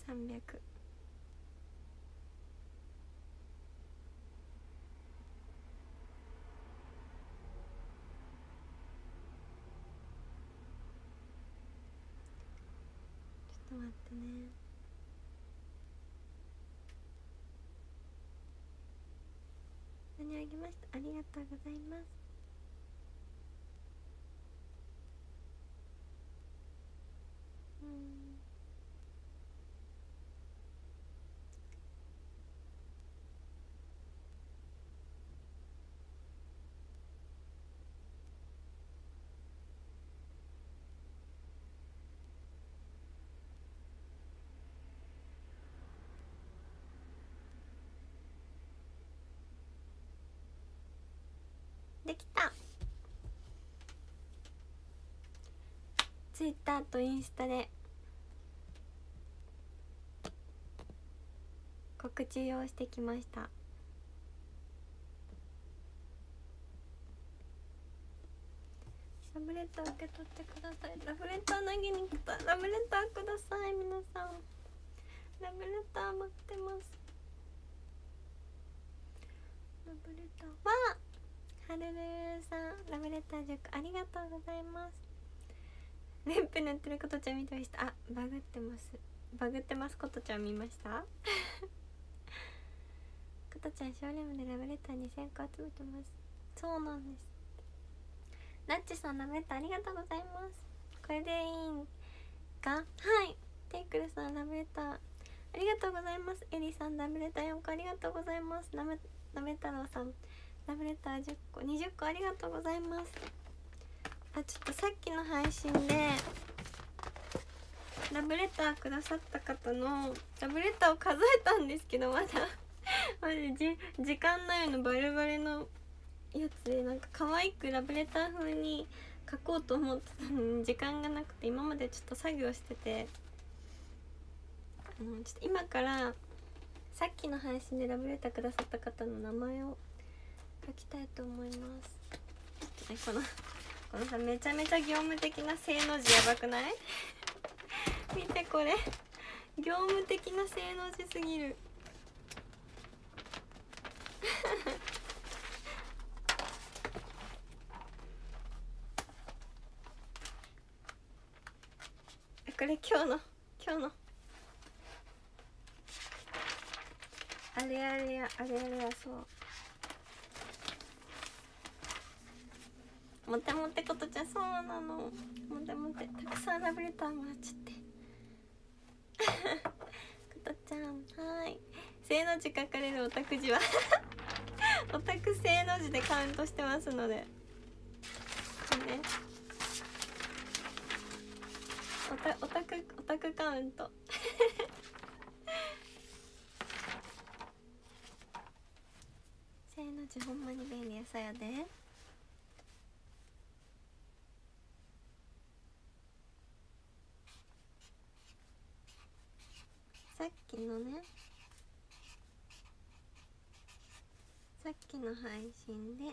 300。ちょっと待ってね。何あげました。ありがとうございます。できた。ツイッターとインスタで告知をしてきました。ラブレター受け取ってください。ラブレター投げに来た。ラブレターください。皆さんラブレター待ってます。ラブレターわあ、はるるさんラブレター10個ありがとうございます。レンペ塗ってることちゃん見てました。あ、バグってます。バグってます。ことちゃん見ましたことちゃんショールームでラブレター2000個集めてます。そうなんです。ナッチさんラブレターありがとうございます。これでいいんか。はい。テイクルさんラブレターありがとうございます。エリさんラブレター4個ありがとうございます。なめ太郎さんラブレター10個20個ありがとうございます。あ、ちょっとさっきの配信でラブレターくださった方のラブレターを数えたんですけど、まだ時間内のバレバレのやつでなんか可愛くラブレター風に書こうと思ってたのに時間がなくて、今までちょっと作業してて、ちょっと今からさっきの配信でラブレターくださった方の名前を書きたいと思います。このさ、めちゃめちゃ業務的な正の字やばくない見てこれ、業務的な正の字すぎるこれ今日のあれやそうモテモテことちゃん、そうなの、モテモテたくさんラブレターもらっちゃってことちゃん、はい、正の字書かれるオタク字はオタク正の字でカウントしてますのでね、オタクカウント正の字ほんまに便利やさやで。さっきのね、さっきの配信で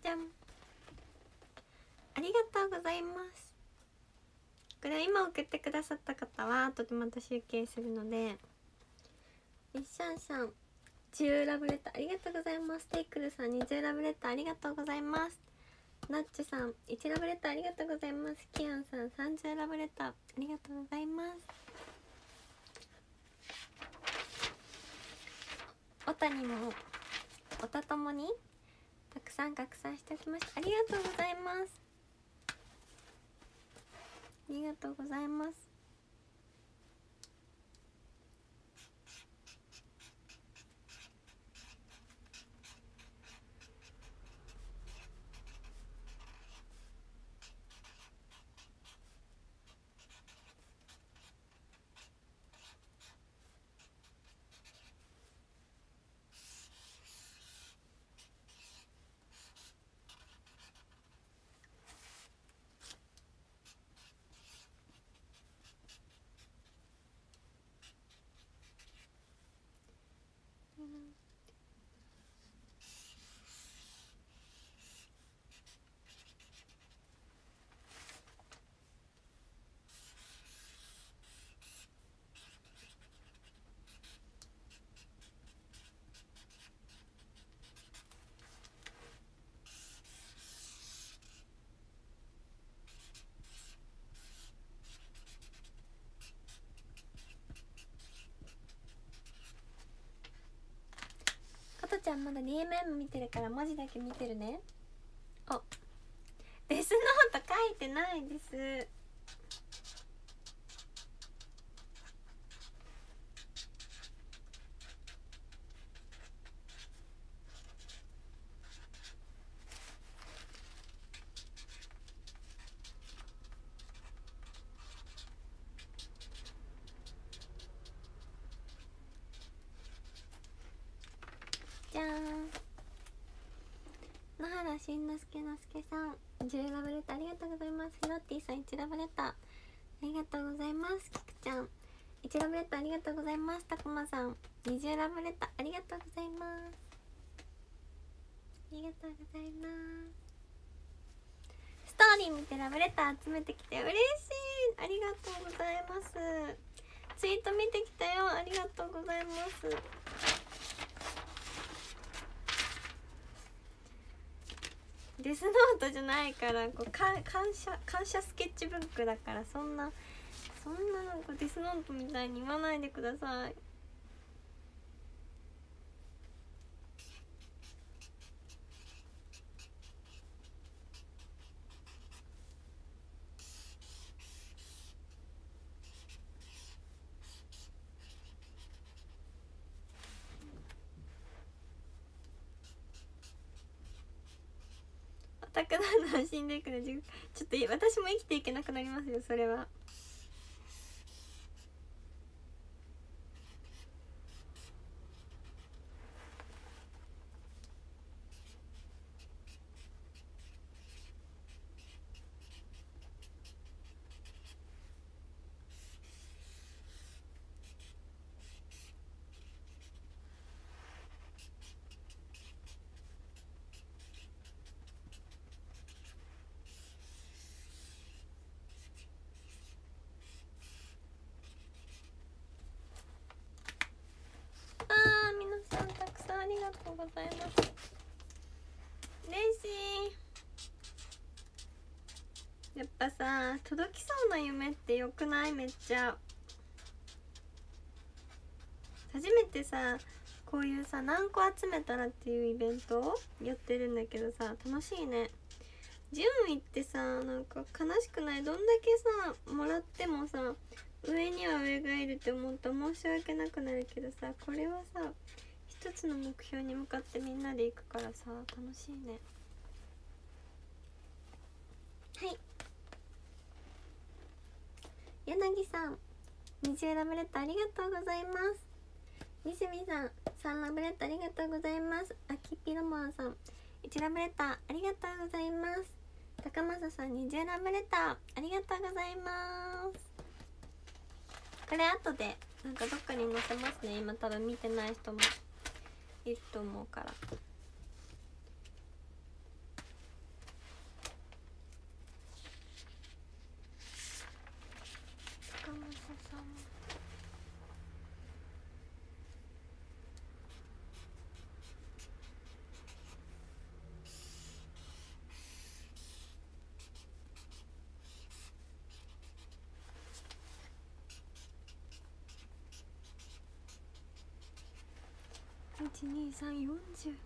じゃん、ありがとうございます。これを今送ってくださった方は後でまた集計するので、シャンシャン10ラブレターありがとうございます。テイクルさん20ラブレターありがとうございます。ナッチュさん1ラブレターありがとうございます。キアンさん30ラブレターありがとうございます。おたにもおたともにたくさん拡散しておきました。ありがとうございます。ありがとうございます。加トちゃんまだ DMM 見てるから文字だけ見てるね。あ、デスノート書いてないです。じゃーん、野原しんのすけのすけさん10ラブレターありがとうございます。ヒロッティさん1ラブレターありがとうございます。キクちゃん1ラブレターありがとうございます。たくまさん20ラブレターありがとうございます。ありがとうございます。ストーリー見てラブレター集めてきて嬉しい。ありがとうございます。ツイート見てきたよ。ありがとうございます。デスノートじゃないからこう感謝スケッチブックだから、そんななんかデスノートみたいに言わないでください。オタクなのは死んでいくのちょっと私も生きていけなくなりますよ、それは。皆さんたくさんありがとうございます。嬉しい。やっぱさ、届きそうな夢ってよくない？めっちゃ初めてさ、こういうさ何個集めたらっていうイベントをやってるんだけどさ、楽しいね。順位ってさ、なんか悲しくない？どんだけさもらってもさ、上には上がいるって思うと申し訳なくなるけどさ、これはさ一つの目標に向かってみんなで行くからさ、楽しいね。はい、柳さん20ラブレターありがとうございます。みすみさん3ラブレターありがとうございます。あきぴろマンさん1ラブレターありがとうございます。高政さん20ラブレターありがとうございます。これ後でなんかどっかに載せますね。今多分見てない人もいると思うから。 12340。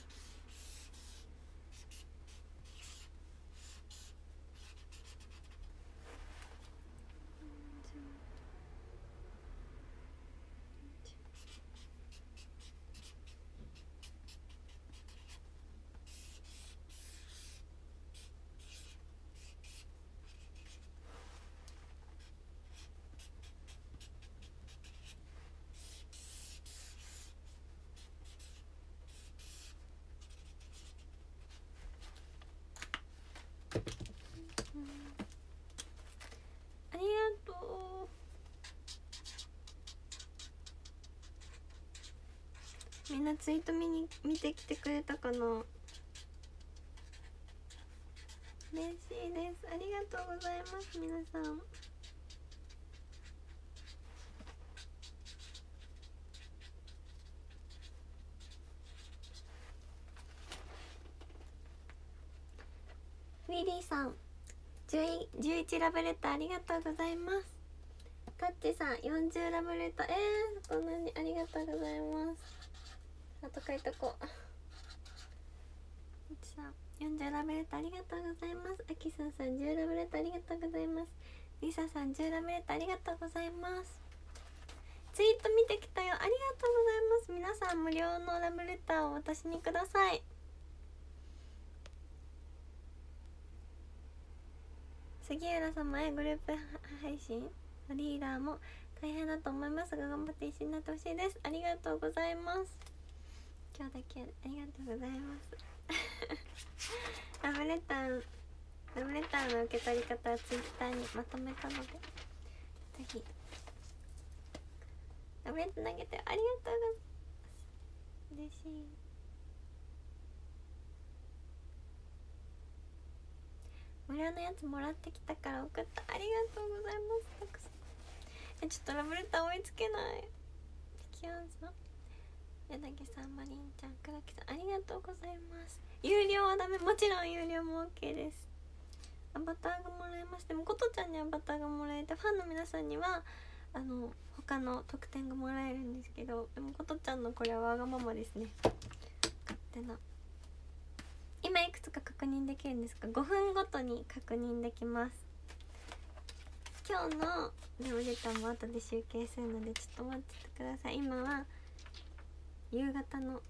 ありがとう。みんなツイート見てきてくれたかな。嬉しいです。ありがとうございます。皆さんウィリーさん11ラブレターありがとうございます。タッチさん40ラブレターこんなにありがとうございます。あと書いとこう。タッチさん40ラブレターありがとうございます。アキさん10ラブレターありがとうございます。リサさん10ラブレターありがとうございます。ツイート見てきたよ、ありがとうございます。皆さん無料のラブレターを私にください。杉浦様へグループ配信リーダーも大変だと思いますが頑張って一緒になってほしいです。ありがとうございます。今日だけありがとうございますラブレターの受け取り方はツイッターにまとめたので、ぜひラブレター投げてありがとうございます。嬉しい。無料のやつもらってきたから送った。ありがとうございます。たくさんちょっとラブレター追いつけない。キヨンさん、柳さん、マリンちゃん、倉木さんありがとうございます。有料はダメ、もちろん有料も OK です。アバターがもらえましても、ことちゃんにアバターがもらえて、ファンの皆さんには他の特典がもらえるんですけど、でもことちゃんのこれはわがままですね。勝手な。今いくつか確認できるんですか。5分ごとに確認できます。今日のラブレターも後で集計するのでちょっと待っててください。今は夕方の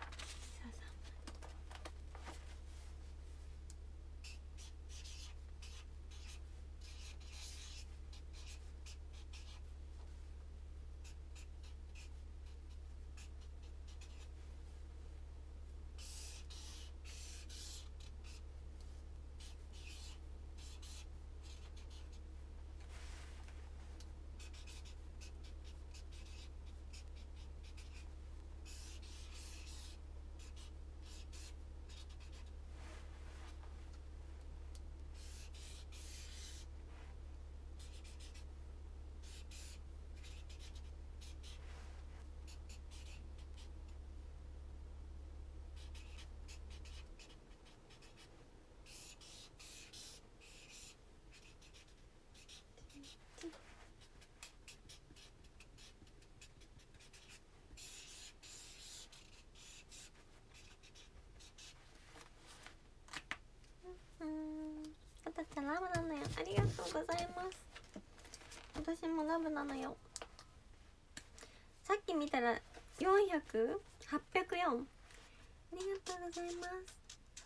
たちゃんラブなのよ。ありがとうございます。私もラブなのよ。さっき見たら400、804。ありがとうございます。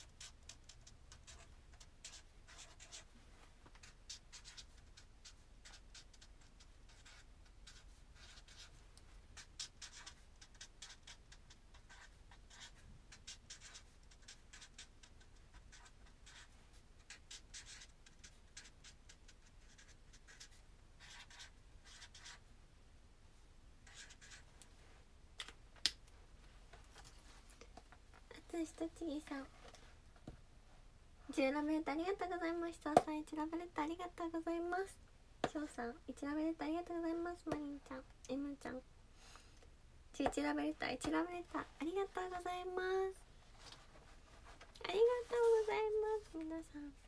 とちぎさん10ラブレターありがとうございました。さん1ラブレターありがとうございます。しょうさん1ラブレターありがとうございます。まりんちゃん M ちゃん11ラブレター1ラブレターありがとうございます。ありがとうございます。皆さん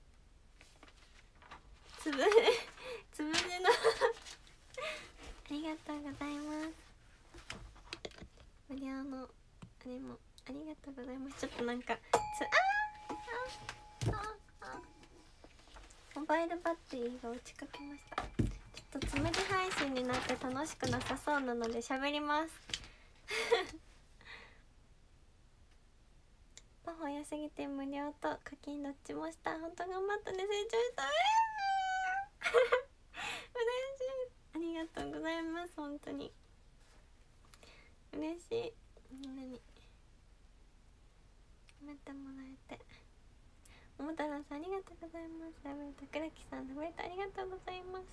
つぶねのありがとうございます。無料のあれもありがとうございます。ちょっとなんかモバイルバッテリーが落ちかけました。ちょっとつむじ配信になって楽しくなさそうなので喋りますパフォ良すぎて無料と課金どっちもした。本当頑張ったね、成長した。嬉しい、ありがとうございます。本当に嬉しい。みんなに褒めてもらえて。桃太郎さんありがとうございます。ラブレタ倉木さんラブレタありがとうございます。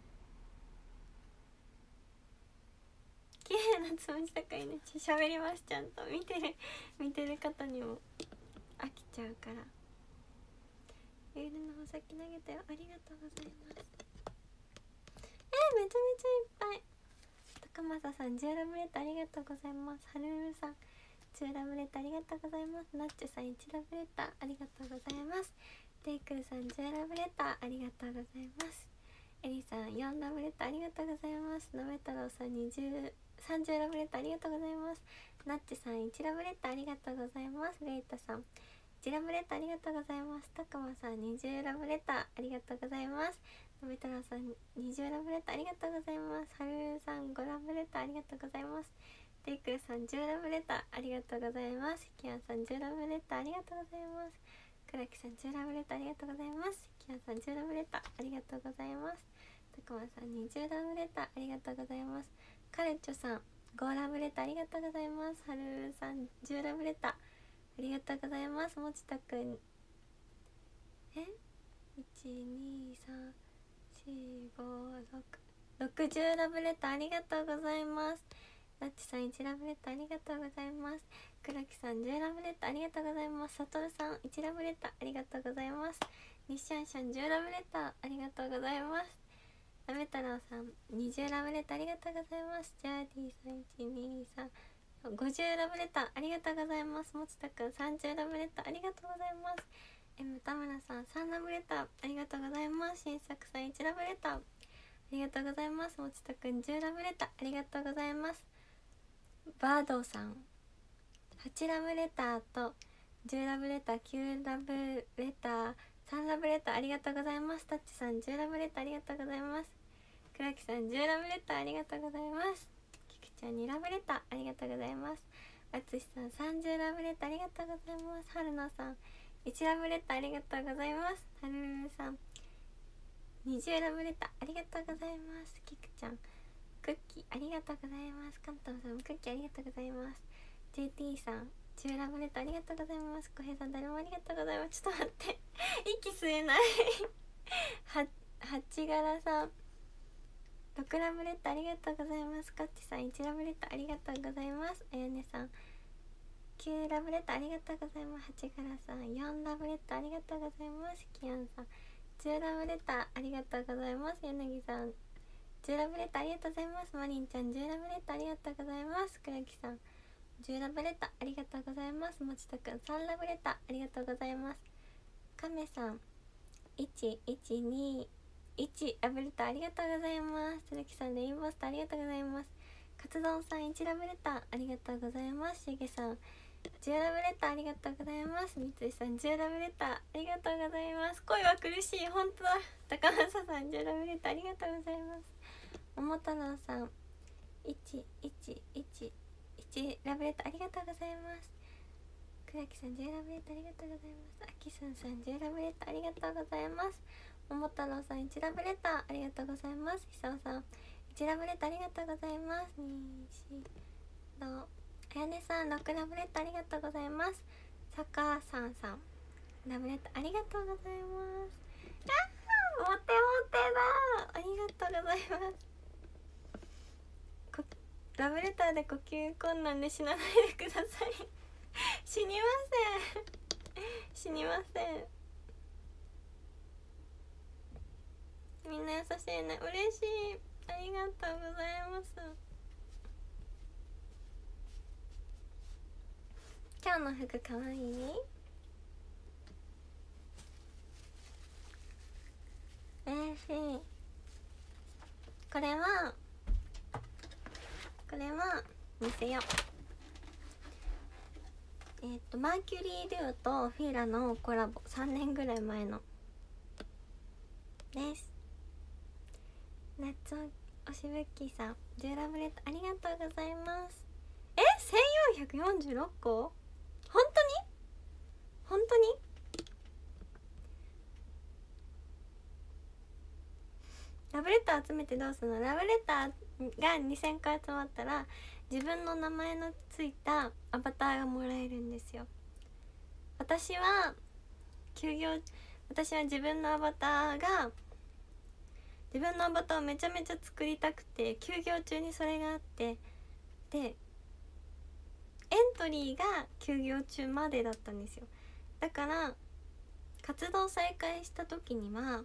綺麗なつむじ高いね。喋ります。ちゃんと見てる方にも飽きちゃうから。ユールのお先投げたよ、ありがとうございます。めちゃめちゃいっぱい。高政さん10ラブレタありがとうございます。はるるさん10ラブレタありがとうございます。ナッチュさん1ラブレタありがとうございます。テイクルさん10ラブレタありがとうございます。エリさん4ラブレタありがとうございます。なめ太郎さん30ラブレタありがとうございます。ナッチさん1ラブレタありがとうございます。レイタさん1ラブレタありがとうございます。たくまさん20ラブレタありがとうございます。なめ太郎さん20ラブレタありがとうございます。はるるさん5ラブレタありがとうございます。テイクルさん10ラブレタありがとうございます。キアンさん10ラブレタありがとうございます。倉木さん10ラブレタありがとうございます。キアンさん10ラブレタありがとうございます。たくまさん20ラブレタありがとうございます。カルチョさん5ラブレタありがとうございます。はるるさん10ラブレタありがとうございます。もちたくん123456660ラブレタありがとうございます。ナッチさん1ラブレタありがとうございます。倉木さん10ラブレタありがとうございます。さとるさん1ラブレタありがとうございます。にしゃんしゃん10ラブレタありがとうございます。なめ太郎さん20ラブレタありがとうございます。ジャーディさん12350ラブレタありがとうございます。もちたくん30ラブレタありがとうございます。田村さん3ラブレタありがとうございます。新作さん1ラブレタありがとうございます。もちたくん10ラブレタありがとうございます。バードさん8ラブレターと10ラブレター9ラブレター3ラブレターありがとうございます。タッチさん10ラブレターありがとうございます。倉木さん10ラブレターありがとうございます。キクちゃん2ラブレターありがとうございます。あつしさん30ラブレターありがとうございます。はるなさん1ラブレターありがとうございます。はるるさん20ラブレターありがとうございます。キクちゃんクッキーありがとうございます。関東さんクッキーありがとうございます。 JT さん10ラブレターありがとうございます。小平さん誰もありがとうございます。ちょっと待って息吸えないはちがらさん6ラブレターありがとうございます。カッチさん1ラブレターありがとうございます。あやねさん9ラブレターありがとうございます。はちがらさん4ラブレターありがとうございます。キアンさん10ラブレターありがとうございます。柳さん10ラブレターありがとうございます。マリンちゃん10ラブレターありがとうございます。倉木さん10ラブレターありがとうございます。もちとくん3ラブレターありがとうございます。カメさん1121ラブレターありがとうございます。鶴木さんレインボースターありがとうございます。カツ丼さん1ラブレターありがとうございます。しげさん10ラブレターありがとうございます。三井さん10ラブレターありがとうございます。声は苦しい、本当だ。高政さん10ラブレターありがとうございます。桃太郎さん1111ラブレターありがとうございます。倉木さん10ラブレターありがとうございます。あきすんさん10ラブレターありがとうございます。桃太郎さん1ラブレターありがとうございます。ひさおさん1ラブレターありがとうございます。あやねさん6ラブレターありがとうございます。さかさんさんラブレターありがとうございます。モテモテだ、ありがとうございます。ラブレターで呼吸困難で死なないでください死にません死にません。みんな優しいね、嬉しい、ありがとうございます。今日の服かわいい。嬉しい。これは見せよう。 マーキュリー・デューとフィーラのコラボ、3年ぐらい前のです。夏おしぶきさん10ラブレターありがとうございます。1446個、本当に本当にラブレター集めてどうするの？ラブレターが2000個集まったら自分の名前のついたアバターがもらえるんですよ。私は自分のアバターをめちゃめちゃ作りたくて、休業中にそれがあって、でエントリーが休業中までだったんですよ。だから活動再開した時には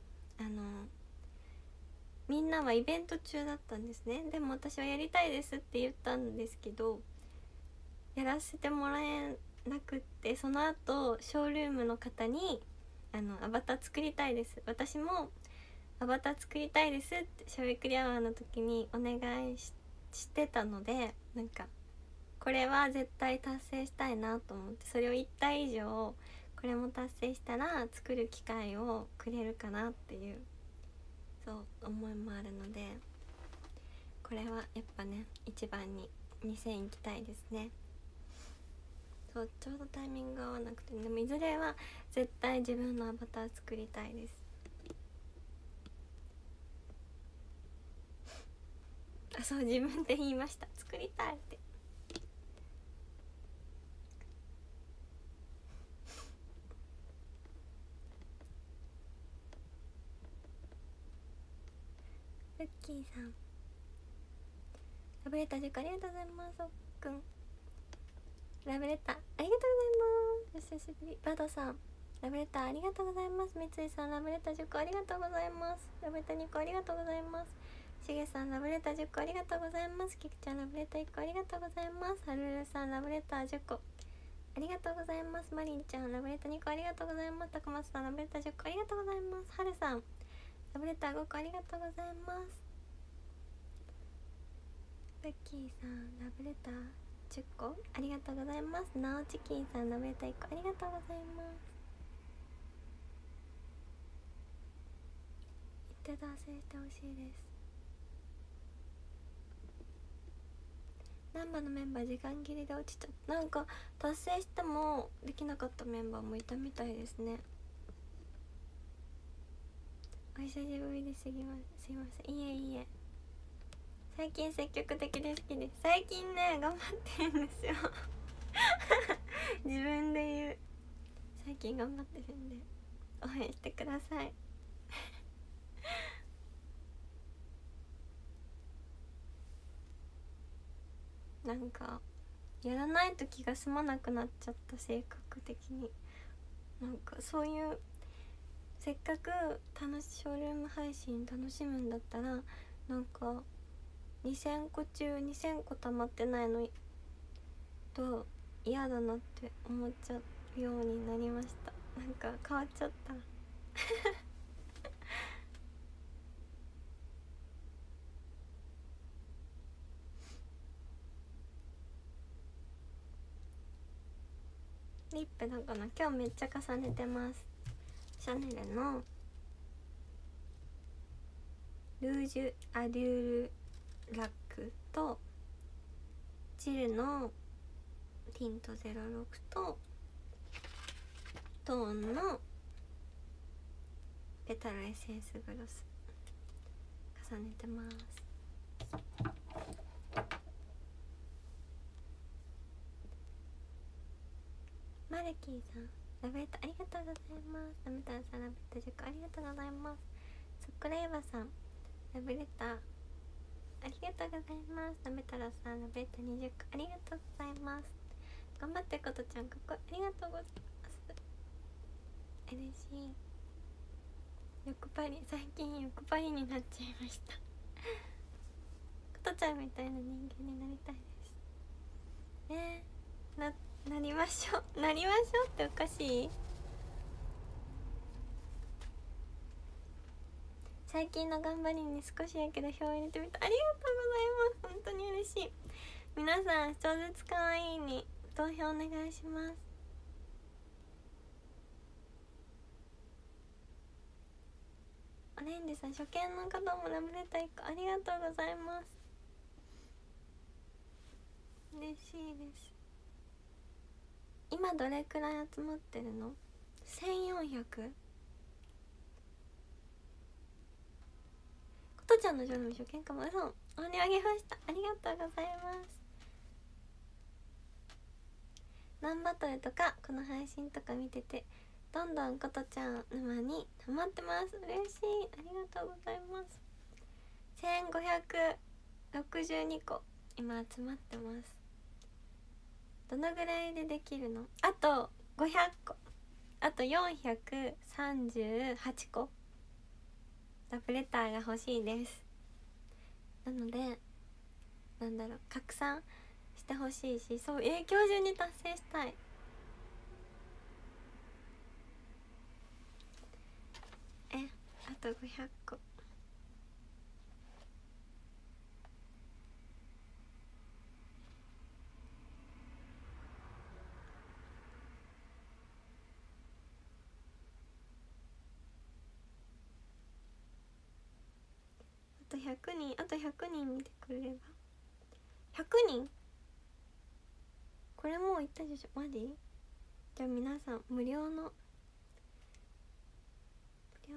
みんなはイベント中だったんですね。でも私はやりたいですって言ったんですけど、やらせてもらえなくって、その後ショールームの方にアバター作りたいです、私もアバター作りたいですってしゃべくりアワーの時にお願いしてたので、なんかこれは絶対達成したいなと思って、それを1体以上これも達成したら作る機会をくれるかなっていうそう思いもあるので、これはやっぱね一番に2000行きたいですね。そうちょうどタイミングが合わなくて、でもいずれは絶対自分のアバター作りたいです。あ、そう自分で言いました、作りたいって。ルッキーさんラブレター10個ありがとうございます。おっくんラブレターありがとうございます。お久しぶり。バドさんラブレターありがとうございます。三井さんラブレター10個ありがとうございます。ラブレター2個ありがとうございます。しげさんラブレター10個ありがとうございます。きくちゃんラブレター1個ありがとうございます。はるるさんラブレター10個ありがとうございます。まりんちゃんラブレター2個ありがとうございます。たくまつさんラブレター10個ありがとうございます。はるさんラブレター5個ありがとうございます。ベッキーさんラブレター10個ありがとうございます。なおチキンさんラブレター1個ありがとうございます。言って達成してほしいです。ナンバのメンバー時間切れで落ちちゃった。なんか達成してもできなかったメンバーもいたみたいですね。お久しぶりですぎます。すいません。いえいえ、最近積極的で好きです。最近ね頑張ってるんですよ自分で言う。最近頑張ってるんで応援してくださいなんかやらないと気が済まなくなっちゃった、性格的に。なんかそういうせっかくショールーム配信楽しむんだったら、なんか2000個中2000個溜まってないのと嫌だなって思っちゃうようになりました。なんか変わっちゃったリップだから今日めっちゃ重ねてます。シャネルのルージュアデュールラックとジルのティント06とトーンのペタルエッセンスグロス重ねてます。マルキーさんラブレターありがとうございます。ナムタンさんラブレター10個ありがとうございます。そっくらエヴァさんラブレターありがとうございます。ナメタラさんラブレター20個ありがとうございます。頑張ってことちゃんここありがとうございます。嬉しい。欲張り、最近欲張りになっちゃいましたことちゃんみたいな人間になりたいですね。なりましょうなりましょうっておかしい。最近の頑張りに少しやけど表を入れてみた。ありがとうございます。本当に嬉しい。皆さん一つずつ可愛いに投票お願いします。オレンジさん、初見の方もラブレター1個ありがとうございます。嬉しいです。今どれくらい集まってるの？ 1400？ ことちゃんのジョルも初見かも。そう、おにあげました。ありがとうございます。ナンバトルとかこの配信とか見ててどんどんことちゃん沼にハマってます。嬉しい、ありがとうございます。1562個今集まってます。どのぐらいでできるの？あと500個、あと438個ラブレターが欲しいです。なのでなんだろう、拡散してほしいし、そう、今日中に達成したい。あと500個。あと100人、あと100人見てくれれば。100人？これもういったでしょ。マジ？じゃあ皆さん無料のあ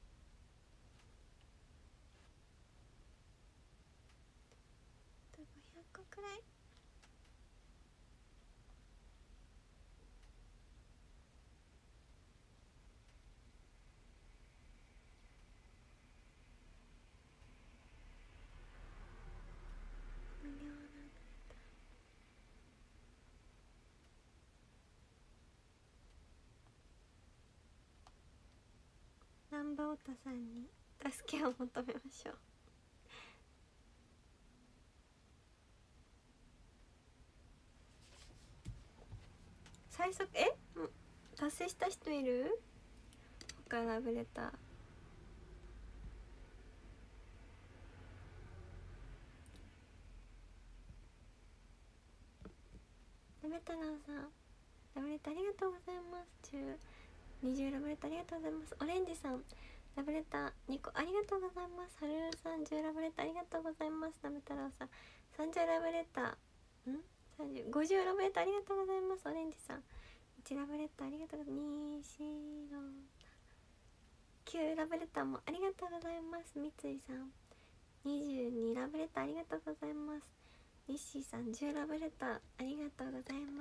と500個くらい。無料ナンバオタさんに助けを求めましょう。最速達成した人いる？他ラブレター。ラブレタラーさん、ラブレターありがとうございます。20ラブレターありがとうございます。オレンジさん、ラブレター2個ありがとうございます。はるるさん10ラブレターありがとうございます。ラブ太郎さん30ラブレター50ラブレターありがとうございます。オレンジさん1ラブレターありがとうございます。9ラブレターもありがとうございます。三井さん22ラブレターありがとうございます。ニッシーさん10ラブレターありがとうございます。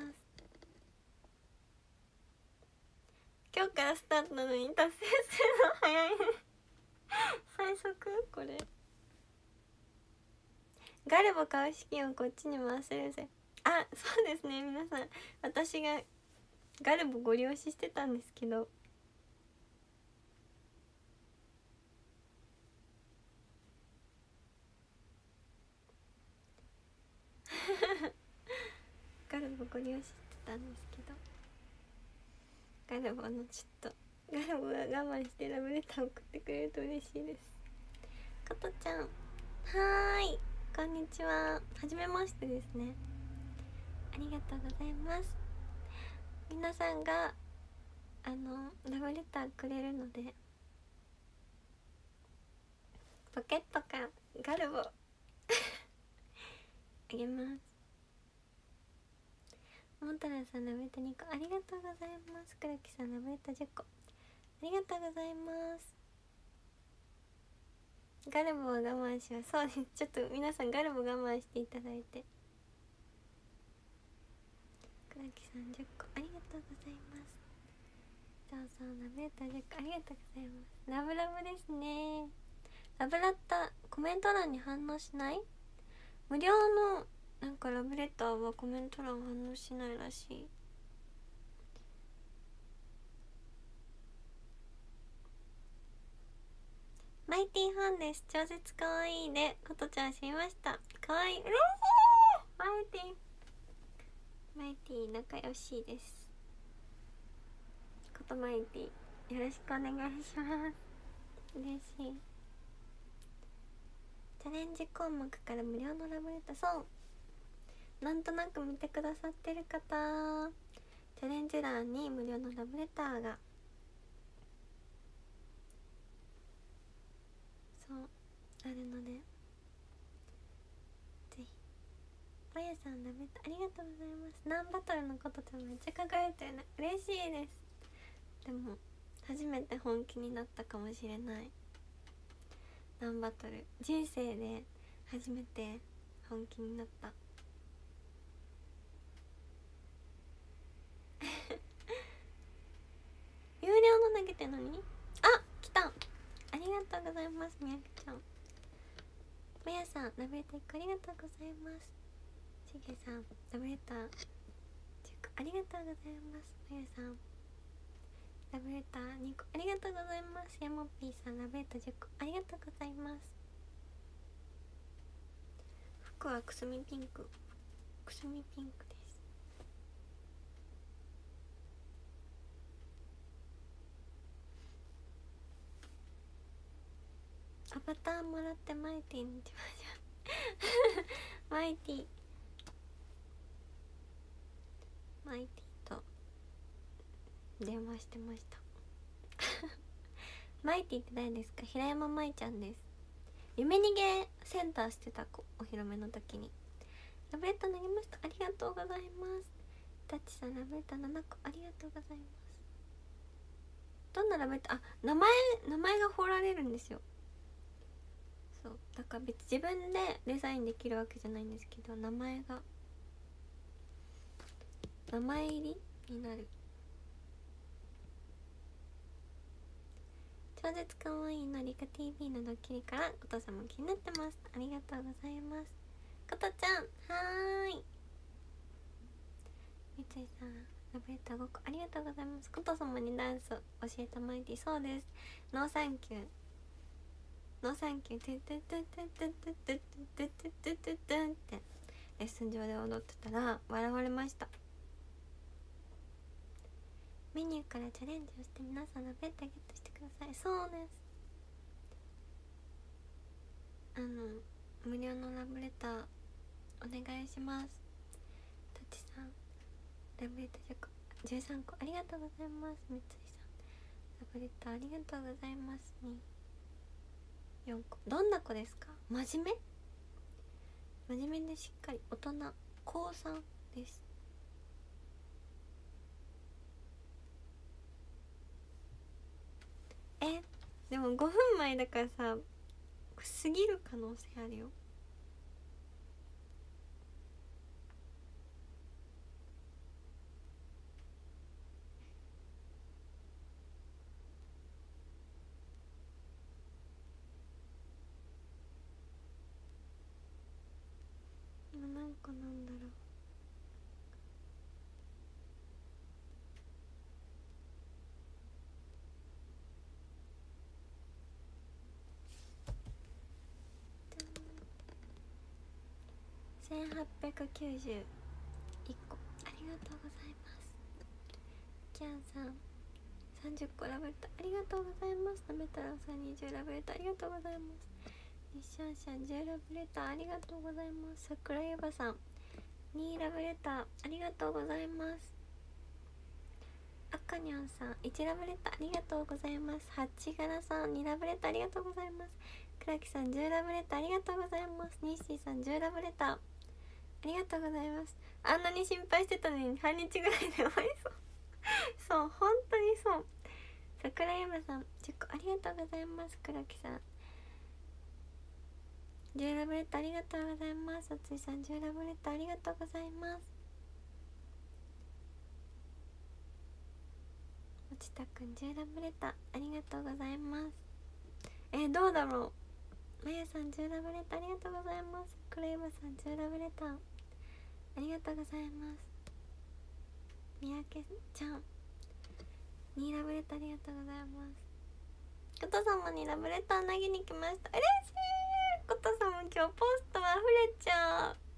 今日からスタートなのに達成するの早いね最速これ。ガルボ買う資金をこっちに回せるぜ。あ、そうですね、皆さん私がガルボご利用ししてたんですけどガルボご利用ししてたんですけど、ガルボのちょっとガルボが我慢してラブレター送ってくれると嬉しいです。加トちゃん、はーい、こんにちは、はじめましてですね。ありがとうございます。皆さんがラブレターくれるのでポケットからガルボあげます。モンタラさんラブレター2個ありがとうございます。黒木さんラブレター10個ありがとうございます。ガルボを我慢します。そうです、ちょっと皆さんガルボ我慢していただいて。黒木さん10個ありがとうございます。ジョーさんラブレター10個ありがとうございます。ラブラブですね。ラブラッタコメント欄に反応しない？無料のなんかラブレターはコメント欄反応しないらしい。マイティファンです。超絶かわいいね。ことちゃん知りました。かわいい、嬉しい。マイティ仲良しです。ことマイティよろしくお願いします。嬉しい。チャレンジ項目から無料のラブレター、そうなんとなく見てくださってる方、チャレンジ欄に無料のラブレターがそうあるので、ぜひ。まやさんラブレターありがとうございます。ナンバトルのことってめっちゃ書かれてるね。嬉しいです。でも初めて本気になったかもしれない。ナンバトル人生で初めて本気になった有料の投げてんのに、あ、来た、ありがとうございます。みやきちゃん、まやさんラブレター1個ありがとうございます。しげさんラブレター10個ありがとうございます。まやさんラブレター2個ありがとうございます。やもっぴーさんラブレター10個ありがとうございます。服はくすみピンク、くすみピンクです。アバターもらってマイティにしましょうマイティと電話してましたマイティって誰ですか？平山舞ちゃんです。夢逃げセンターしてた子、お披露目の時にラブレター投げました。ありがとうございます。タッチさんラブレター7個ありがとうございます。どんなラブレター、あ、名前が彫られるんですよ。そうだから別に自分でデザインできるわけじゃないんですけど、名前入りになる。超絶かわいいのリカ TV のドッキリからことさんも気になってます。ありがとうございます。ことちゃんはーい。三井さんラブレター5個ありがとうございます。こと様にダンス教えたまいて、そうです。ノーサンキューノーサンキュートゥトゥトゥトゥトゥトゥトゥトゥトゥトゥトゥトゥってレッスン上で踊ってたら笑われました。メニューからチャレンジをして皆さんラブレターゲットしてください。そうです。無料のラブレターお願いします。タッチさんラブレター13個ありがとうございます。三井さんラブレターありがとうございます。4個どんな子ですか？真面目でしっかり大人、高3です。でも5分前だからさ過ぎる可能性あるよ。今何個なんだろう。1891個ありがとうございます。キャンさん30個ラブレターありがとうございます。なめ太郎さん20ラブレターありがとうございます。日シャンシャン10ラブレターありがとうございます。桜ゆばさん2ラブレターありがとうございます。あかにゃんさん1ラブレターありがとうございます。はちがらさん2ラブレターありがとうございます。くらきさん10ラブレターありがとうございます。ニッシーさん10ラブレターありがとうございます。あんなに心配してたのに半日ぐらいで終わりそうそう本当にそう。桜山さん10個ありがとうございます。黒木さん10ラブレターありがとうございます。おついさん10ラブレターありがとうございます。おちたくん10ラブレターありがとうございます。どうだろう。まやさん10ラブレターありがとうございます。黒山さん10ラブレターありがとうございます。三宅ちゃん2ラブレターありがとうございます。こと様にラブレター投げに来ました。嬉しい。こと様今日ポスト溢れちゃう。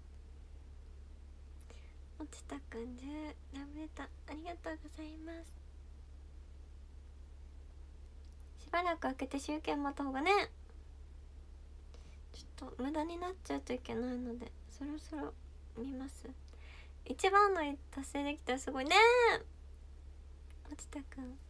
おちたくん10ラブレターありがとうございます。しばらく開けて集計待った方がね、ちょっと無駄になっちゃうといけないのでそろそろ見ます。一番乗り達成できたらすごいねえ。落ちたくん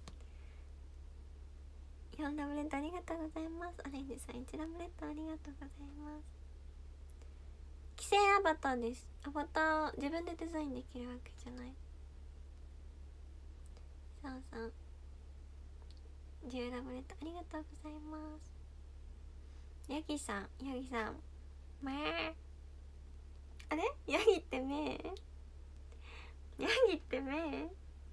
4ラブレットありがとうございます。オレンジさん1ラブレットありがとうございます。規制アバターです。アバター自分でデザインできるわけじゃない。さんさん10ラブレットありがとうございます。ヤギさんまーあれヤギって目ヤギって目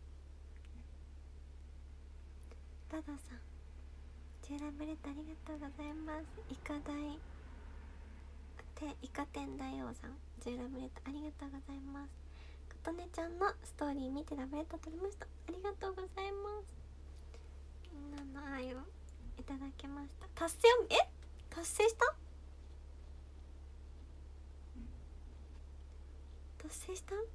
ダダさん10ラブレットありがとうございます。イカ天大王さん10ラブレットありがとうございます。琴音ちゃんのストーリー見てラブレット取りました。ありがとうございます。みんなの愛をいただきました。達成した早っ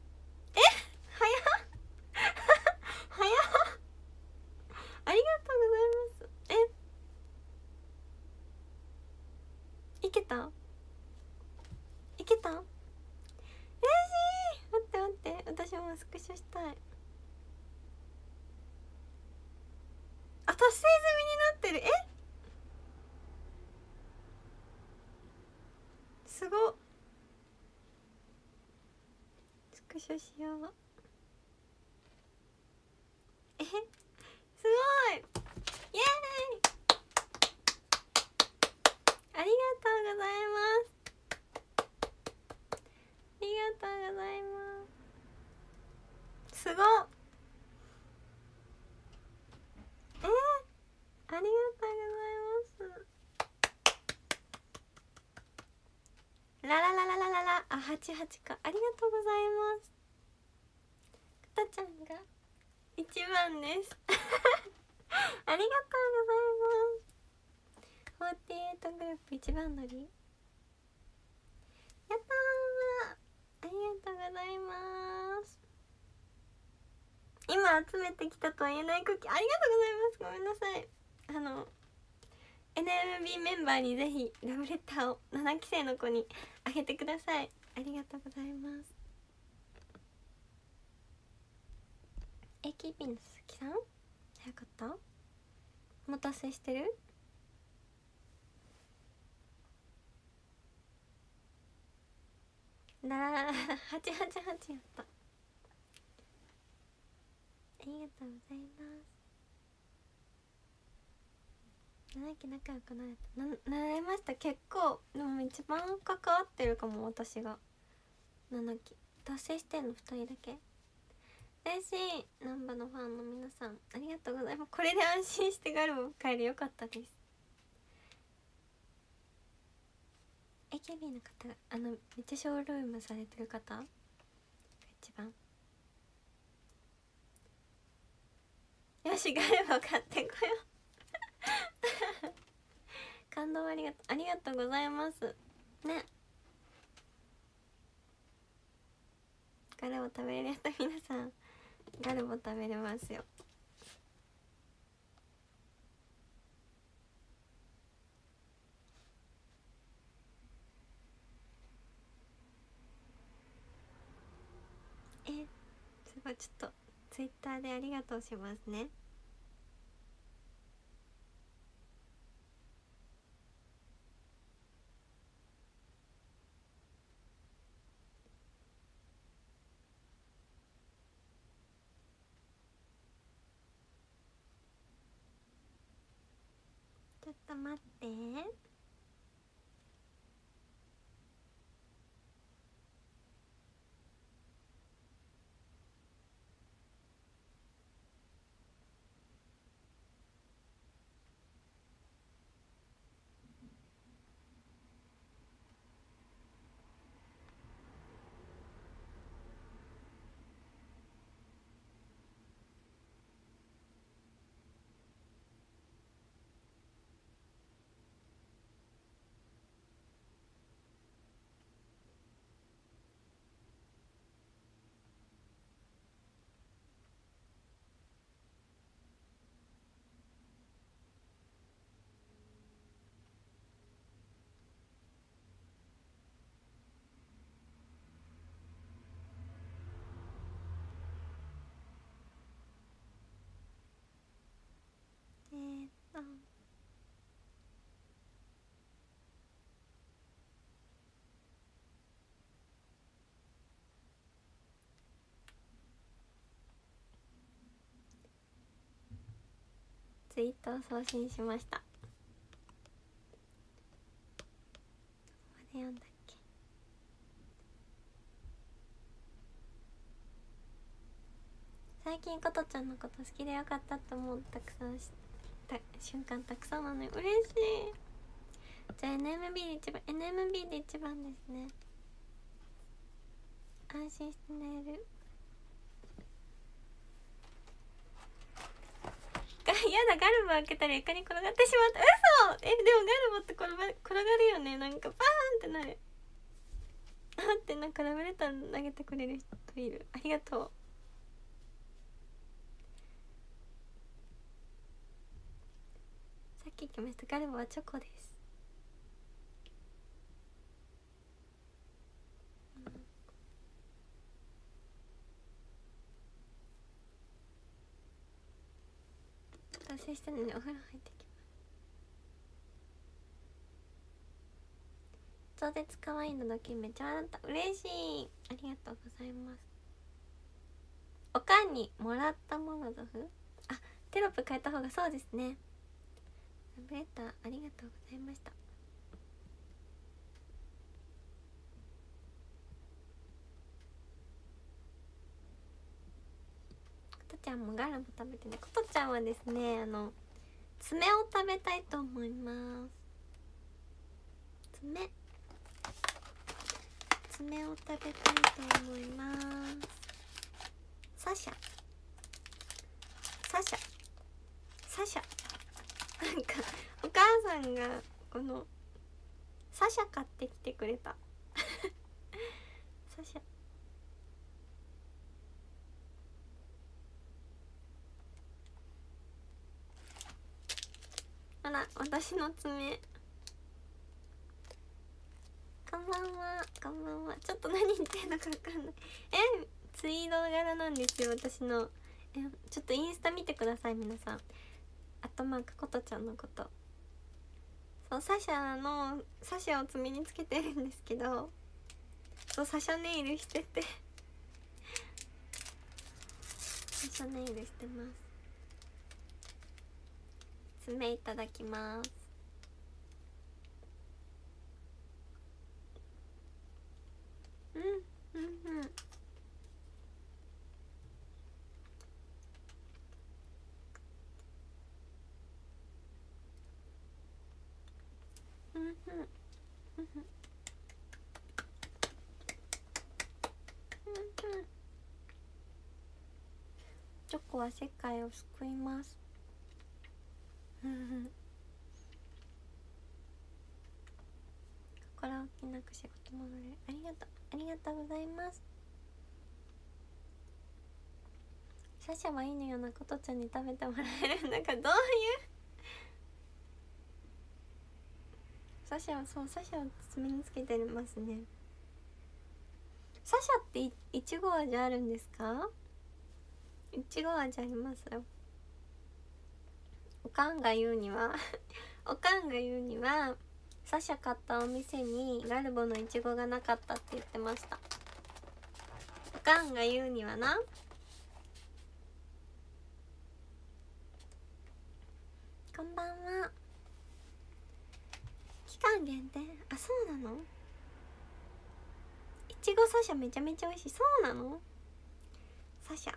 早っありがとうございます。いけた嬉しい。待って私もスクショしたい。あ、達成済みになってる。すごっ。スクショしよう。すごいイエーイありがとうございます。ありがとうございます。すごっ。ありがとうございます。ラララララララあ、88か。ありがとうございます。かたちゃんが一番ですありがとうございます。48グループ一番乗りやったー。ありがとうございます。今集めてきたとは言えないクッキーありがとうございます。ごめんなさい。NMB メンバーにぜひラブレターを7期生の子にあげてください。ありがとうございます。AKB の鈴木さん早かった。もう達成してる。888やった。ありがとうございます。7期仲良くなれました。結構でも一番関わってるかも。私が7期達成してんの2人だけ。嬉しい。ナンバのファンの皆さんありがとうございます。これで安心してガルボ帰れよかったです。 AKB の方がめっちゃショールームされてる方が一番よしガルボ買ってこよう感動ありがとうございますね。ガルボ食べれるやった皆さんガルボ食べれますよ。すごい。ちょっとツイッターでありがとうしますね。ちょっと待って。 ツイートを送信しました。まで読んだっけ。最近ことちゃんのこと好きでよかったと思うたくさんした瞬間たくさんなのよ。嬉しい。じゃあ NMB で一番 NMB で一番ですね。安心して寝れる。やだ、ガルボ開けたら床に転がってしまった。嘘。でもガルボって転がるよね。なんかバーンってなる。あってなんかラブレター投げてくれる人いる。ありがとう。さっき言ってました。ガルボはチョコです。達成したのにお風呂入ってきます。超絶可愛いのだけめっちゃ笑った。嬉しい。ありがとうございます。おかんにもらったモロゾフ。あ、テロップ変えた方がそうですね。ラブレターありがとうございました。ことちゃんもガルボ食べてね。ことちゃんはですね、爪を食べたいと思います。爪を食べたいと思います。サシャなんかお母さんがこのサシャ買ってきてくれたサシャ。あら、私の爪。こんばんは。ちょっと何言ってんのか分かんない。ツイード柄なんですよ、私の。ちょっとインスタ見てください、皆さん。ことちゃんのこと。そう、サシャを爪につけてるんですけど、そう、サシャネイルしててサシャネイルしてます。爪いただきます。チョコは世界を救います心置きなく仕事戻れる。ありがとうございます。サシャはいいのよな。ことちゃんに食べてもらえる。なんかどういうサシャを爪につけてますね。サシャっていちご味あるんですか？いちご味ありますよ。おかんが言うにはサシャ買ったお店にガルボのいちごがなかったって言ってました。おかんが言うにはな。こんばんは。期間限定。あ、そうなの？いちごサシャめちゃめちゃ美味しい。そうなの？サシャ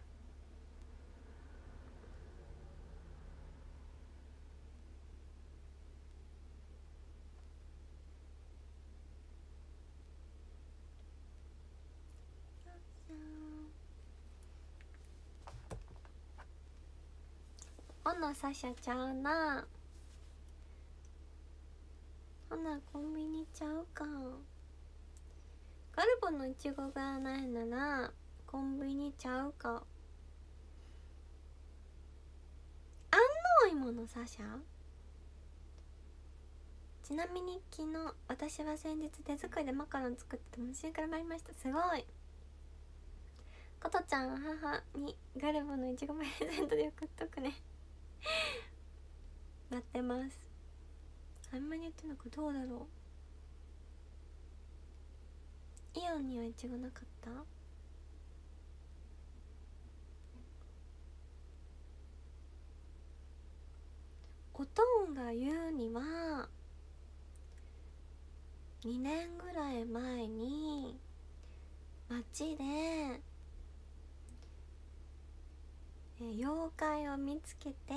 ほなサシャちゃうな。ほなコンビニちゃうか。ガルボのいちごがないならコンビニちゃうか。安納芋のサシャ。ちなみに昨日私は先日手作りでマカロン作って楽しいから参りました。すごい。ことちゃん母にガルボのいちごプレゼントで送っとくね待ってます。あんまり言ってんのかどうだろう。イオンにはいちごなかった？ が言うには2年ぐらい前に街で妖怪を見つけて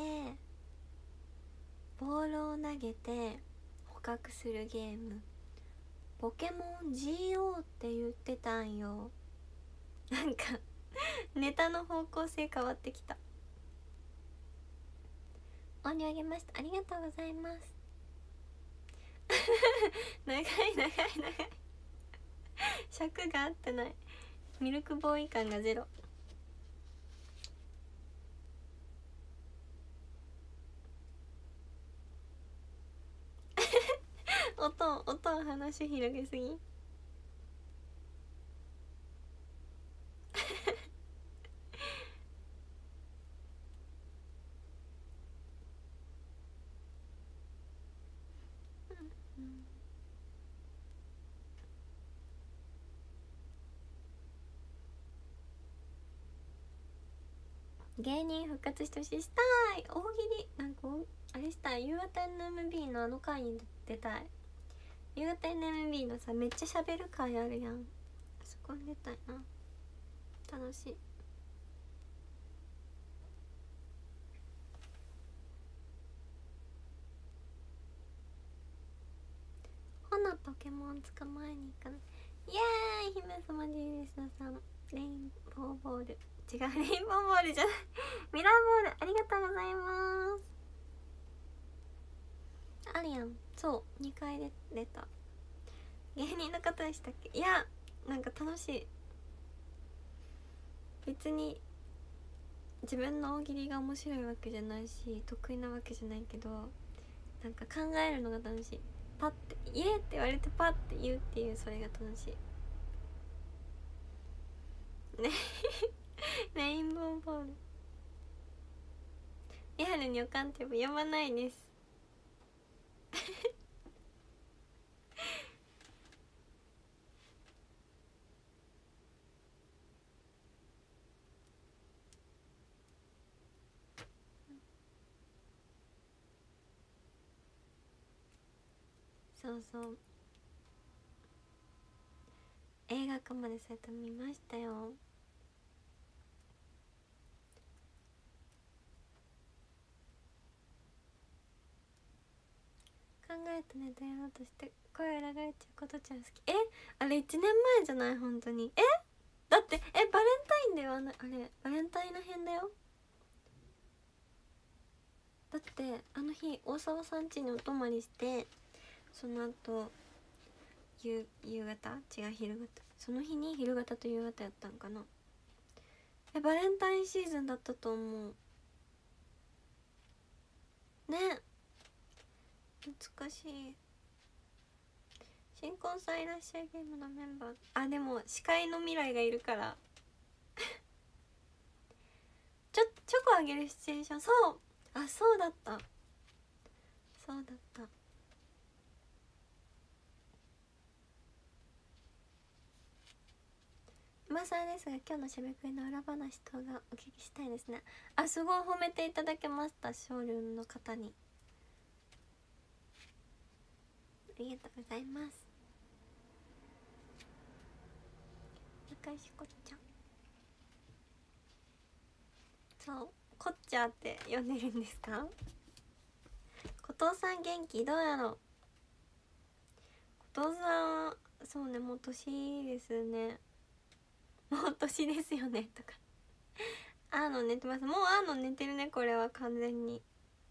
ボールを投げて捕獲するゲームポケモン GO って言ってたんよ。なんかネタの方向性変わってきた。音量上げました、ありがとうございます長い尺が合ってない。ミルクボーイ感がゼロ音話広げすぎ芸人復活してほしい。したい。大喜利なんかあれしたい。夕方 NMB のあの回に出たい。夕方 NMB のさめっちゃ喋る回あるやん。あそこに出たいな。楽しい。ほなポケモン捕まえに行かない。イエーイ姫様ジーリスナさんレインボーボール違う、レインボーボールじゃないミラーボールありがとうございます。あるやん。そう2回出た。芸人の方でしたっけ。いやなんか楽しい。別に自分の大喜利が面白いわけじゃないし得意なわけじゃないけど、なんか考えるのが楽しい。パッて「イエー!」って言われてパッて言うっていう、それが楽しいねレインボーボールリアルにおかんって呼ばないですそうそう映画化までされた見ましたよ。考えたネタやろうとして声裏返っちゃうことちゃん好き。あれ1年前じゃない本当に。だってバレンタインだよ。あれバレンタインの辺だよ。だってあの日大沢さん家にお泊まりして、その後夕方違う昼方、その日に昼方と夕方やったんかな。バレンタインシーズンだったと思うね。懐かしい。新婚さんいらっしゃいゲームのメンバー。でも司会の未来がいるからチョコあげるシチュエーション。そうそうだった。今更ですが今日のしゃべくりの裏話等がお聞きしたいですね。すごい褒めていただけました。ショールームの方にありがとうございます。仲良しこっちゃん。そうこっちゃって呼んでるんですか。後藤さん元気どうやろう。後藤さんそうね、もう年ですね。もう年ですよねとか寝てます。もう寝てるね。これは完全に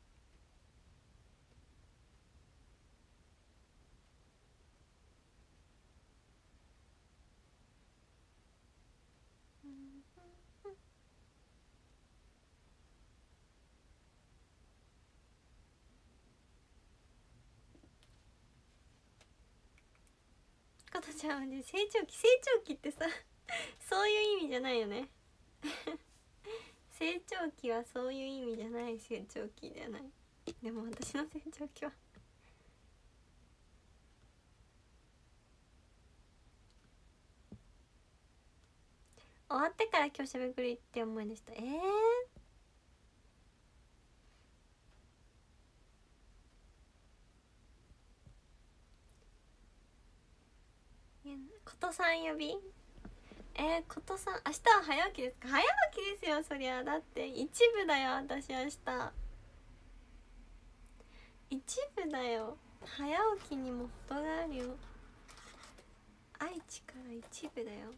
加トちゃんはね、成長期ってさそういう意味じゃないよね成長期はそういう意味じゃない。成長期ではない。でも私の成長期は終わってから今日しゃべくりって思いでした。 ことさん呼び。ことさん明日は早起きですか？早起きですよそりゃ。だって一部だよ私明日。一部だよ。早起きにも程があるよ。愛知から一部だよ。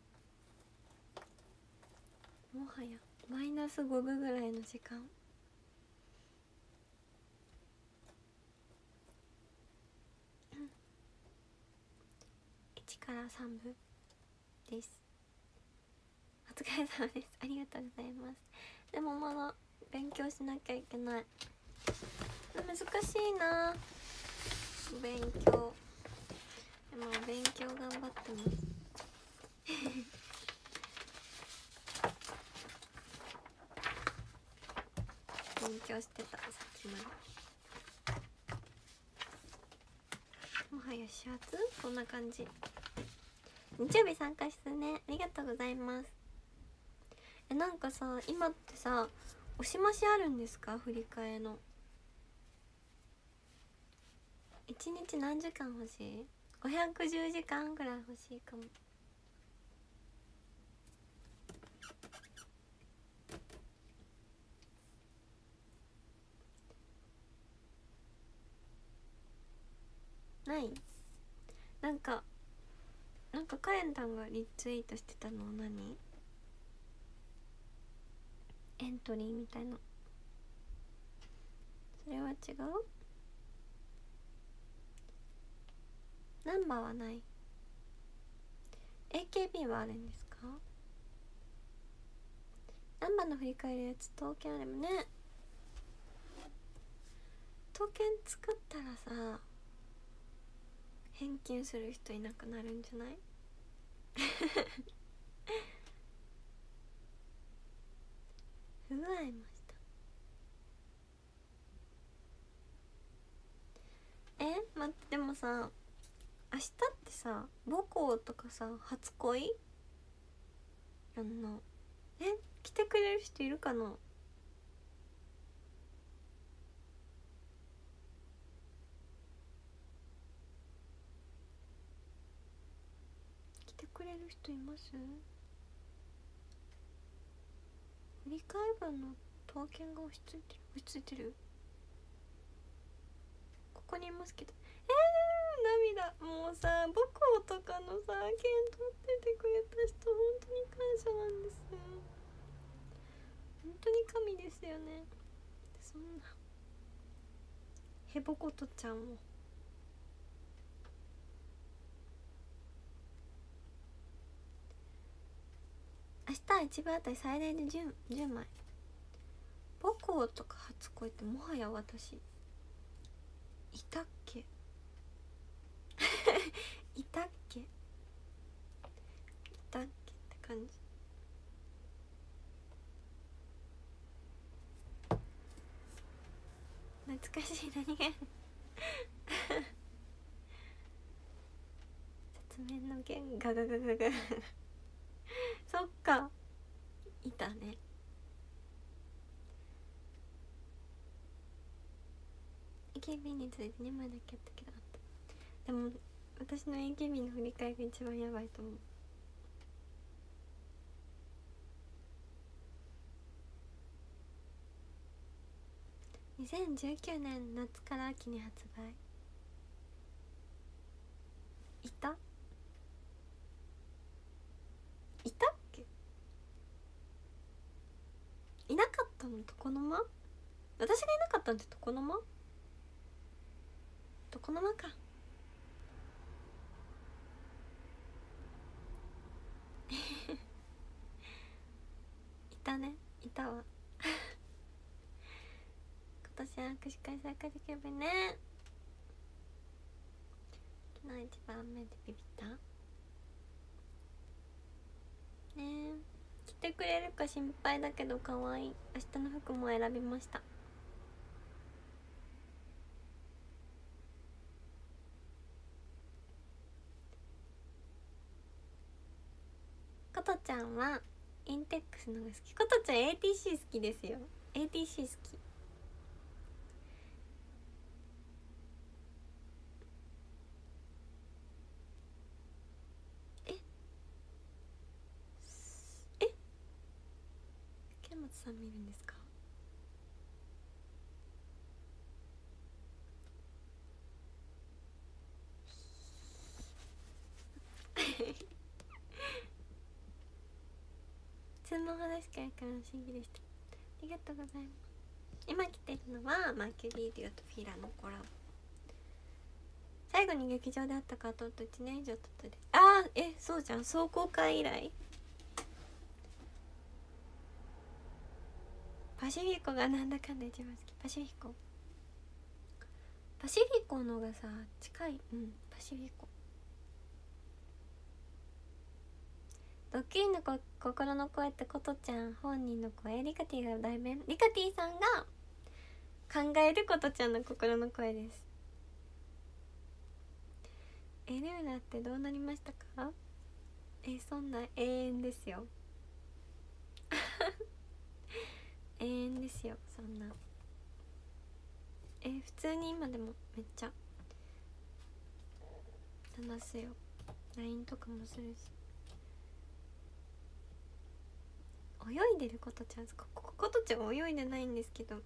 もはやマイナス5分ぐらいの時間。1から3部です。お疲れ様です。ありがとうございます。でもまだ勉強しなきゃいけない。難しいな勉強。でも勉強頑張ってます勉強してたさっきまで。もはや始発こんな感じ。日曜日参加してね、ありがとうございます。なんかさ今ってさ押し増しあるんですか？振り替えの1日何時間欲しい？510時間ぐらい欲しいかも。ない？なんかカレンタンがリツイートしてたの何？エントリーみたいな。それは違う？ナンバーはない。 AKB はあるんですか？ナンバーの振り返るやつ刀剣あれもね。刀剣作ったらさ返金する人いなくなるんじゃない？不具合ました。待ってでもさ明日ってさ母校とかさ初恋やんな。来てくれる人いるかな？来てくれる人います？振り替え分の刀剣が押し付いてるここにいますけど。涙。もうさ母校とかのさ剣取っててくれた人本当に感謝なんです。本当に神ですよね。そんなへぼことちゃんを明日は一部あたり最大で 10枚。母校とか初恋ってもはや私いたっけいたっけって感じ。懐かしい。何が説明の弦ガガガガガそっかいたね。AKB について2枚だけあったけどあった。でも私の AKB の振り返りが一番やばいと思う。2019年夏から秋に発売。いたっけ？いなかったの床の間？私がいなかったんって床の間かいたね。いたわ今年は握手会参加できればね。昨日一番目でビビったね。来てくれるか心配だけど可愛い。明日の服も選びました。ことちゃんはインテックスのが好き。ことちゃん ATC 好きですよ。 ATC 好き。 竹松さん見るんですか？普通の話から不思議でした。ありがとうございます。今来てるのはマーキュリーデュオとフィラのコラボ。最後に劇場で会ったかと1年以上経ったで。あー、そうじゃん、壮行会以来。パシフィコがなんだかんだ一番好き。パシフィコのがさ近い。うん、パシフィコ。ドッキリの心の声ってことちゃん本人の声。リカティが代弁。リカティさんが考えることちゃんの心の声です。ルーナってどうなりましたか？そんな永遠ですよ。永遠ですよ、そんな。普通に今でもめっちゃ話すよ。 LINE とかもするし。泳いでることちゃん、ことちゃん泳いでないんですけど。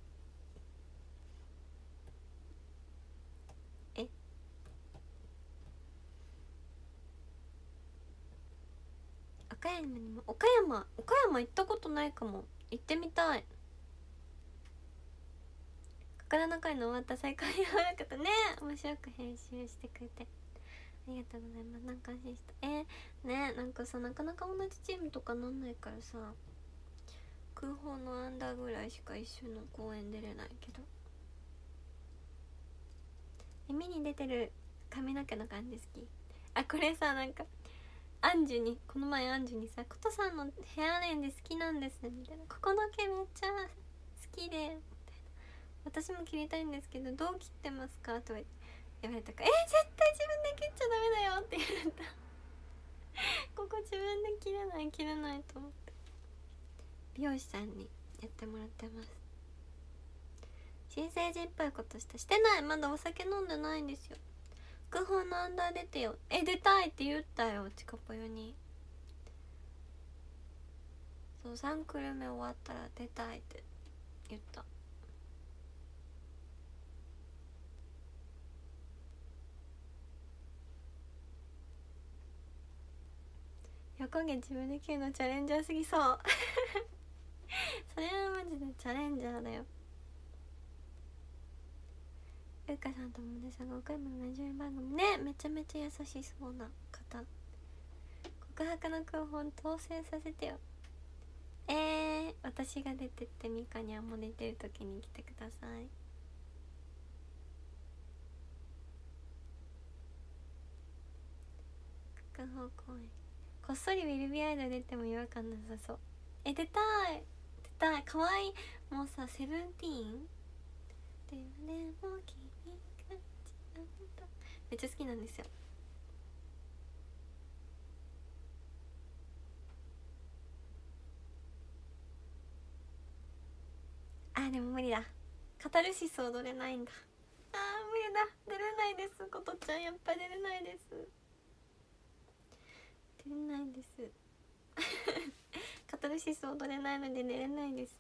岡山行ったことないかも。行ってみたい。心の声の終わった最高に悪かったね。面白く編集してくれてありがとうございます。なんか安心した。ね、なんかさ、なかなか同じチームとかなんないからさ、空砲のアンダーぐらいしか一緒の公演出れないけど、耳に出てる髪の毛の感じ好き。これさ、なんかこの前アンジュにさ、ことさんのヘアレンジ好きなんですみたいな、ここの毛めっちゃ好きでみたいな、私も切りたいんですけどどう切ってますかと言われたから、絶対自分で切っちゃダメだよって言われた。ここ自分で切れないと思って、美容師さんにやってもらってます。新成人っぽいことしてない。まだお酒飲んでないんですよ。空砲のアンダー出てよ。出たいって言ったよ、チカポヨに。そう、3クルメ終わったら出たいって言った。横毛自分で切るのチャレンジャーすぎそう。それはマジでチャレンジャーだよ。うかさんともねさんが岡山のラジオ番組ね、めちゃめちゃ優しそうな方。告白の空本当選させてよ。私が出てってミカにゃんも出てる時に来てください。空砲公演こっそりウィルビアイド出ても違和感なさそう。出たいかわいい。もうさ、セブンティーンでね、もう君がめっちゃ好きなんですよ。でも無理だ、カタルシス踊れないんだ。無理だ、出れないです。ことちゃんやっぱ出れないです。カタルシス踊れないので寝れないです。